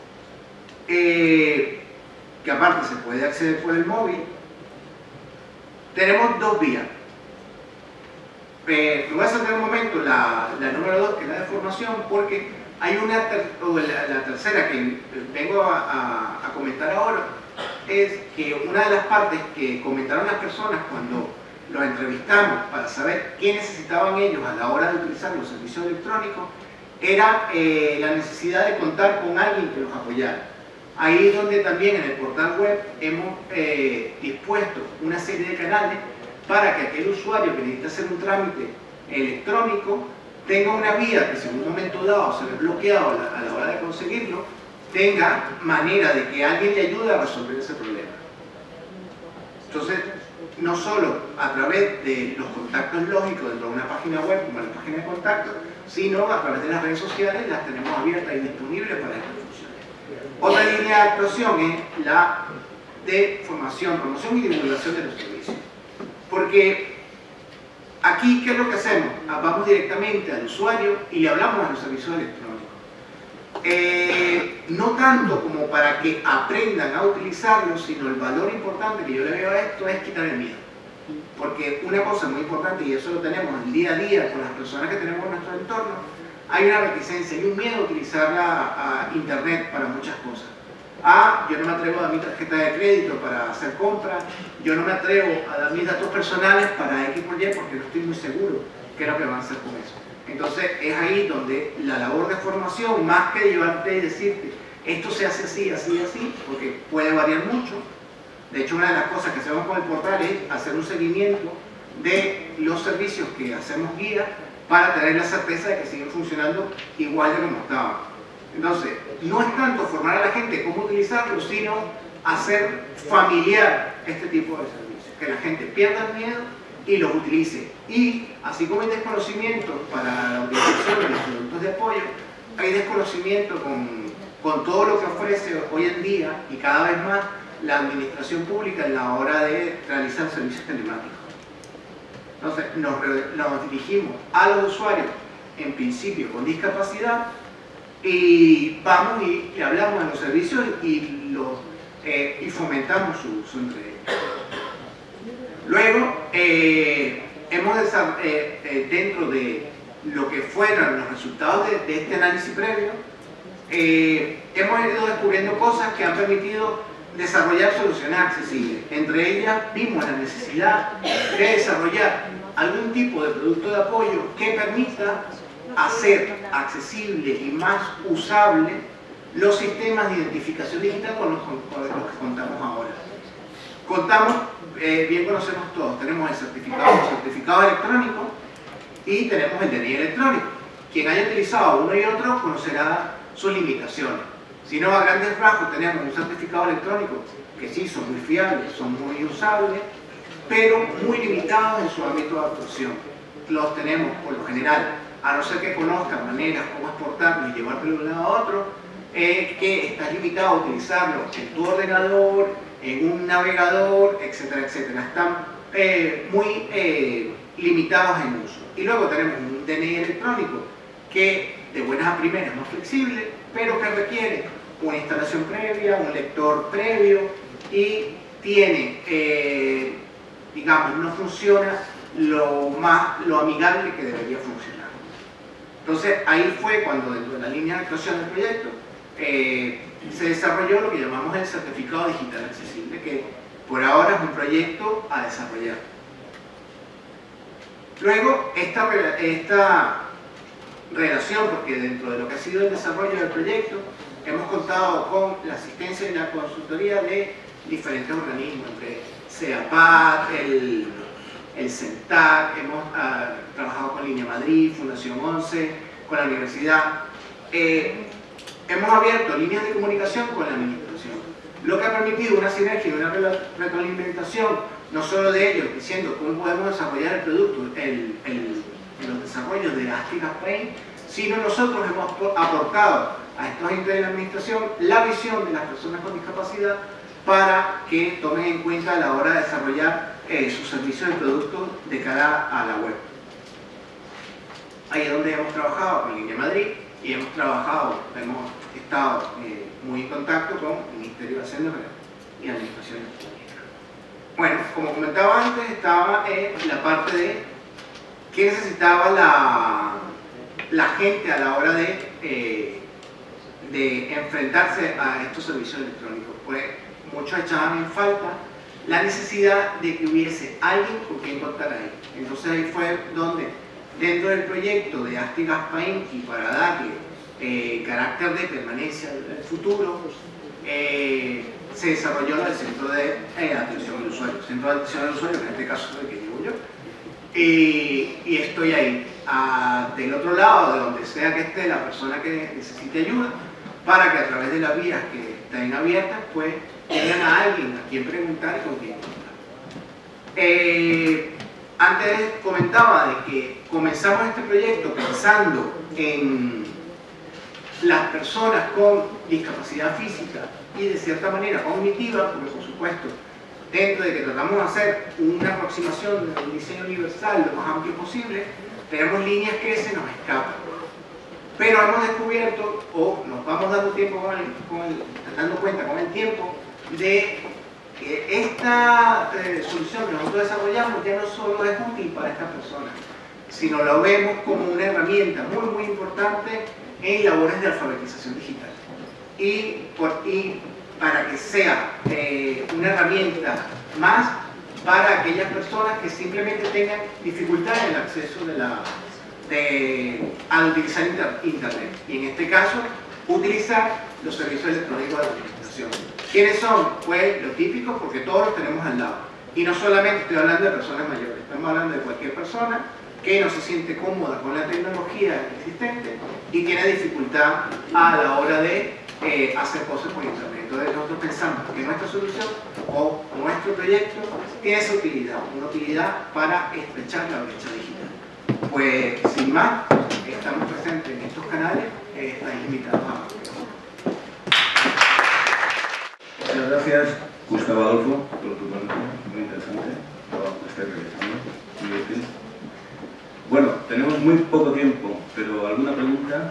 eh, que aparte se puede acceder por el móvil, tenemos dos vías. Eh, me voy a saltar un momento la, la número dos, que es la de formación, porque hay una, ter o la, la tercera que vengo a, a, a comentar ahora, es que una de las partes que comentaron las personas cuando los entrevistamos para saber qué necesitaban ellos a la hora de utilizar los servicios electrónicos, era eh, la necesidad de contar con alguien que los apoyara. Ahí es donde también en el portal web hemos eh, dispuesto una serie de canales para que aquel usuario que necesita hacer un trámite electrónico tenga una vía que si en un momento dado se ve bloqueado a la, a la hora de conseguirlo, tenga manera de que alguien le ayude a resolver ese problema. Entonces, no solo a través de los contactos lógicos dentro de una página web como la página de contacto, sino a través de las redes sociales, las tenemos abiertas y disponibles para estas funciones. Otra línea de actuación es la de formación, promoción y divulgación de los servicios. Porque aquí, ¿qué es lo que hacemos? Vamos directamente al usuario y le hablamos de los servicios electrónicos. Eh, no tanto como para que aprendan a utilizarlos, sino el valor importante que yo le veo a esto es quitar el miedo. Porque una cosa muy importante, y eso lo tenemos el día a día con las personas que tenemos en nuestro entorno, hay una reticencia y un miedo a utilizar a, a internet para muchas cosas. Ah, yo no me atrevo a dar mi tarjeta de crédito para hacer compras, yo no me atrevo a dar mis datos personales para X por Y porque no estoy muy seguro qué es lo que van a hacer con eso. Entonces es ahí donde la labor de formación, más que llevarte y decirte esto se hace así, así, así, porque puede variar mucho. De hecho, una de las cosas que hacemos con el portal es hacer un seguimiento de los servicios que hacemos guía para tener la certeza de que siguen funcionando igual de como estaban. Entonces, no es tanto formar a la gente cómo utilizarlo, sino hacer familiar este tipo de servicios, que la gente pierda el miedo y los utilice. Y así como hay desconocimiento para la utilización de los productos de apoyo, hay desconocimiento con, con todo lo que ofrece hoy en día y cada vez más la administración pública en la hora de realizar servicios telemáticos. Entonces, nos, nos dirigimos a los usuarios, en principio con discapacidad, y vamos y, y hablamos de los servicios y, los, eh, y fomentamos su, su entrega. Luego, eh, hemos desarrollado, eh, eh, dentro de lo que fueron los resultados de, de este análisis previo, eh, hemos ido descubriendo cosas que han permitido desarrollar soluciones accesibles. Entre ellas vimos la necesidad de desarrollar algún tipo de producto de apoyo que permita hacer accesible y más usable los sistemas de identificación digital con los, con los que contamos ahora. Contamos, eh, bien conocemos todos, tenemos el certificado, el certificado electrónico y tenemos el D N I electrónico. Quien haya utilizado uno y otro conocerá sus limitaciones. Si no, a grandes rasgos tenemos un certificado electrónico que sí son muy fiables, son muy usables, pero muy limitados en su ámbito de actuación. Los tenemos por lo general, a no ser que conozcan maneras como exportarlo y llevarlo de un lado a otro, eh, que estás limitado a utilizarlo en tu ordenador, en un navegador, etcétera, etcétera. Están eh, muy eh, limitados en uso. Y luego tenemos un D N I electrónico que de buenas a primeras es más flexible, pero que requiere una instalación previa, un lector previo y tiene, eh, digamos, no funciona lo más, lo amigable que debería funcionar. Entonces ahí fue cuando dentro de la línea de actuación del proyecto eh, se desarrolló lo que llamamos el certificado digital accesible, que por ahora es un proyecto a desarrollar. Luego, esta, esta relación, porque dentro de lo que ha sido el desarrollo del proyecto, hemos contado con la asistencia y la consultoría de diferentes organismos, entre CEAPAD, el, el CENTAC, hemos uh, trabajado con Línea Madrid, Fundación once, con la universidad. Eh, hemos abierto líneas de comunicación con la administración, lo que ha permitido una sinergia y una retroalimentación, no solo de ellos, diciendo cómo podemos desarrollar el producto, el, el, los desarrollos de ASTIGASpain, sino nosotros hemos aportado a estos entes de la administración la visión de las personas con discapacidad para que tomen en cuenta a la hora de desarrollar eh, sus servicios y productos de cara a la web. Ahí es donde hemos trabajado con Línea Madrid y hemos trabajado, hemos estado eh, muy en contacto con el Ministerio de Hacienda y Administración Pública. Bueno, como comentaba antes, estaba eh, la parte de qué necesitaba la, la gente a la hora de, eh, de enfrentarse a estos servicios electrónicos. Pues muchos echaban en falta la necesidad de que hubiese alguien con quien contar ahí. Entonces ahí fue donde, dentro del proyecto de ASTIGASpain, y para darle eh, carácter de permanencia del futuro, eh, se desarrolló el Centro de eh, Atención al Usuario, Centro de Atención al Usuario, en este caso es el que llevo yo, y, y estoy ahí, a, del otro lado, de donde sea que esté la persona que necesite ayuda, para que a través de las vías que estén abiertas, pues tengan a alguien a quien preguntar y con quien contar. Eh, antes comentaba de que comenzamos este proyecto pensando en las personas con discapacidad física y de cierta manera cognitiva, porque por supuesto, dentro de que tratamos de hacer una aproximación de un diseño universal lo más amplio posible, tenemos líneas que se nos escapan. Pero hemos descubierto, o nos vamos dando tiempo con el, con el, dando cuenta con el tiempo, de que esta eh, solución que nosotros desarrollamos ya no solo es útil para estas personas, sino lo vemos como una herramienta muy muy importante en labores de alfabetización digital. Y, por, y para que sea eh, una herramienta más para aquellas personas que simplemente tengan dificultad en el acceso de la, de, al utilizar inter, internet. Y en este caso, utilizar los servicios electrónicos de la administración. ¿Quiénes son? Pues lo típico, porque todos los tenemos al lado. Y no solamente estoy hablando de personas mayores, estamos hablando de cualquier persona que no se siente cómoda con la tecnología existente y tiene dificultad a la hora de eh, hacer cosas por internet. Entonces nosotros pensamos que nuestra solución o nuestro proyecto tiene esa utilidad, una utilidad para estrechar la brecha digital. Pues sin más, estamos presentes en estos canales, eh, estáis invitados a... Muchas gracias, Gustavo Adolfo, por tu ponencia, muy interesante, el trabajo que estáis realizando, muy útil. Bueno, tenemos muy poco tiempo, pero ¿alguna pregunta?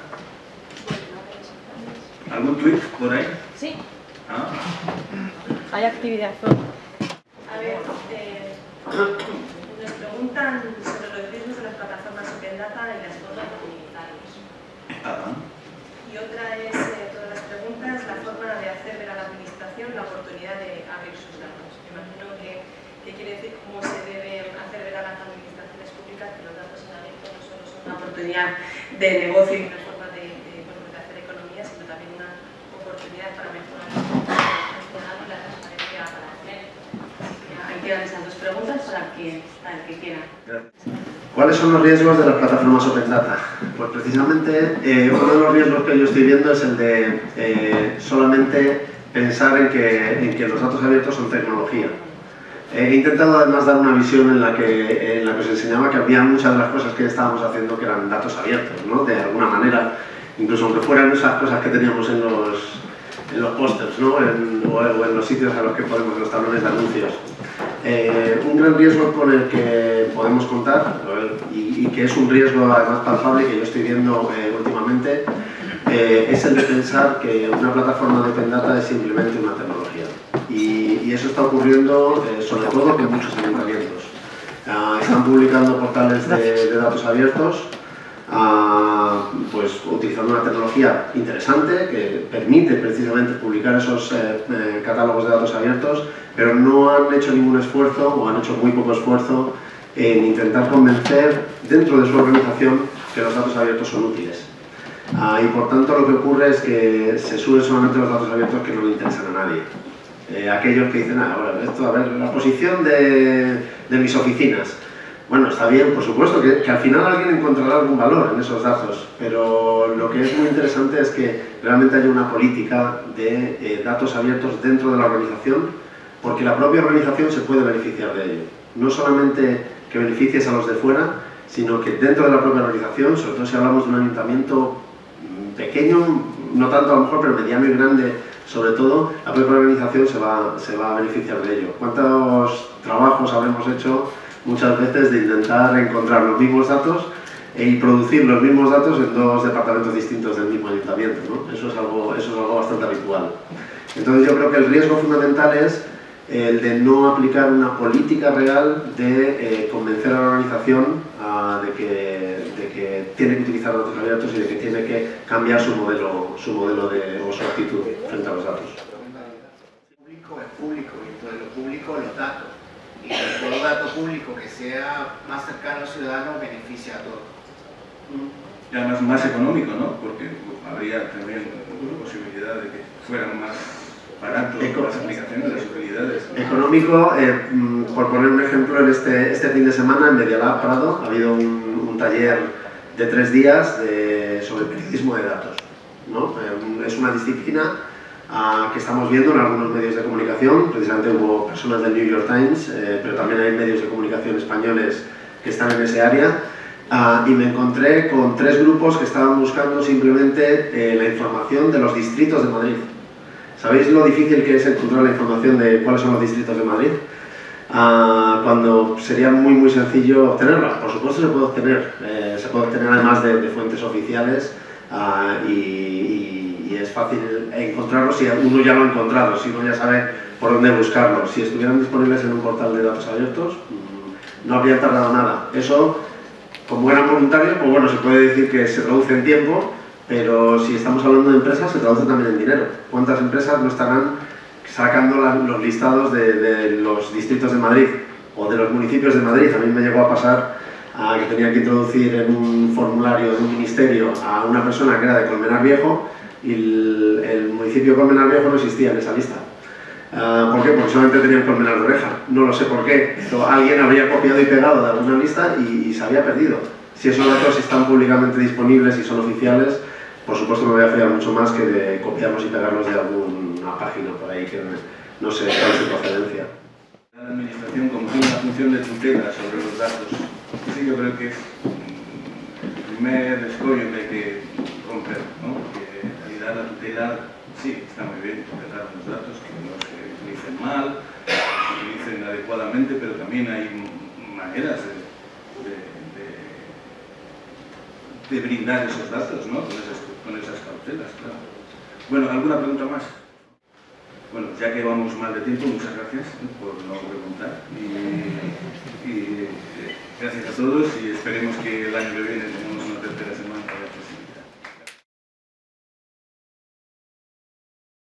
¿Algún tweet por ahí? Sí. ¿Ah? Hay actividad. A ver, eh, nos preguntan sobre los riesgos de las plataformas Open Data y las formas de minimizarlos. Ah. Y otra es, eh, todas las preguntas, la forma de hacer ver a la administración la oportunidad de abrir sus datos. Me imagino que, que quiere decir cómo se debe hacer ver a las administraciones públicas que los datos en abierto no solo son una oportunidad de negocio y una forma de, de, bueno, de hacer economía, sino también una oportunidad para mejorar la funcionalidad y la transparencia para poner. Así que ahí quedan esas dos preguntas para el que, para el que quiera. ¿Cuáles son los riesgos de las plataformas Open Data? Pues precisamente eh, uno de los riesgos que yo estoy viendo es el de eh, solamente pensar en que, en que los datos abiertos son tecnología. He intentado además dar una visión en la, que, en la que os enseñaba que había muchas de las cosas que estábamos haciendo que eran datos abiertos, ¿no? De alguna manera, incluso aunque fueran esas cosas que teníamos en los, en los pósters, ¿no? En, o, o en los sitios a los que podemos, en los tablones de anuncios. Eh, un gran riesgo con el que podemos contar, y, y que es un riesgo además palpable que yo estoy viendo eh, últimamente, eh, es el de pensar que una plataforma de Open Data es simplemente una tecnología. Y, y eso está ocurriendo eh, sobre todo con muchos ayuntamientos. Uh, están publicando portales de, de datos abiertos, uh, pues utilizando una tecnología interesante que permite precisamente publicar esos eh, eh, catálogos de datos abiertos, pero no han hecho ningún esfuerzo o han hecho muy poco esfuerzo en intentar convencer dentro de su organización que los datos abiertos son útiles. Uh, y por tanto lo que ocurre es que se suben solamente los datos abiertos que no le interesan a nadie. Eh, aquellos que dicen, ah, bueno, esto, a ver, la posición de, de mis oficinas. Bueno, está bien, por supuesto, que, que al final alguien encontrará algún valor en esos datos, pero lo que es muy interesante es que realmente haya una política de eh, datos abiertos dentro de la organización, porque la propia organización se puede beneficiar de ello. No solamente que beneficies a los de fuera, sino que dentro de la propia organización, sobre todo si hablamos de un ayuntamiento pequeño, no tanto a lo mejor, pero mediano y grande, sobre todo, la propia organización se va, se va a beneficiar de ello. ¿Cuántos trabajos habremos hecho muchas veces de intentar encontrar los mismos datos y producir los mismos datos en dos departamentos distintos del mismo ayuntamiento, ¿no? Eso es algo, eso es algo bastante habitual. Entonces yo creo que el riesgo fundamental es el de no aplicar una política real de eh, convencer a la organización uh, de, que, de que tiene que utilizar datos abiertos y de que tiene que cambiar su modelo, su modelo de, o su actitud frente a los datos. Lo público es público y dentro de lo público los datos. Y todo dato público que sea más cercano al ciudadano beneficia a todos. Y además más económico, ¿no? Porque habría también la posibilidad de que fueran más baratos las aplicaciones, las utilidades. Económico, eh, por poner un ejemplo, en este, este fin de semana en Media Lab Prado ha habido un, un taller de tres días de, sobre periodismo de datos, ¿no? Eh, es una disciplina uh, que estamos viendo en algunos medios de comunicación. Precisamente hubo personas del New York Times, eh, pero también hay medios de comunicación españoles que están en ese área. Uh, y me encontré con tres grupos que estaban buscando simplemente eh, la información de los distritos de Madrid. ¿Sabéis lo difícil que es encontrar la información de cuáles son los distritos de Madrid? Uh, cuando sería muy muy sencillo obtenerla. Por supuesto se puede obtener, eh, se puede obtener además de, de fuentes oficiales uh, y, y, y es fácil encontrarlo si uno ya lo ha encontrado, si uno ya sabe por dónde buscarlo. Si estuvieran disponibles en un portal de datos abiertos, no habría tardado nada. Eso, como eran voluntarios, pues bueno, se puede decir que se traduce en tiempo, pero si estamos hablando de empresas, se traduce también en dinero. ¿Cuántas empresas no estarán sacando la, los listados de, de los distritos de Madrid o de los municipios de Madrid? A mí me llegó a pasar a que tenía que introducir en un formulario de un ministerio a una persona que era de Colmenar Viejo y el, el municipio de Colmenar Viejo no existía en esa lista. Uh, ¿Por qué? Porque solamente tenían Colmenar de Oreja. No lo sé por qué, pero alguien habría copiado y pegado de alguna lista y, y se había perdido. Si esos datos están públicamente disponibles y son oficiales, por supuesto me voy a fiar mucho más que de copiarlos y pegarlos de alguna página por ahí que no sé cuál es su procedencia. La administración como tiene una función de tutela sobre los datos, sí, yo creo que es el primer escollo que hay que romper, ¿no? Porque en realidad la tutela, sí, está muy bien tutelar los datos, que no se utilicen mal, que se utilicen adecuadamente, pero también hay maneras de, de, de, de brindar esos datos, ¿no? Con esas, con esas cautelas, claro. Bueno, ¿alguna pregunta más? Bueno, ya que vamos mal de tiempo, muchas gracias por no preguntar y, y gracias a todos y esperemos que el año que viene tengamos una tercera semana.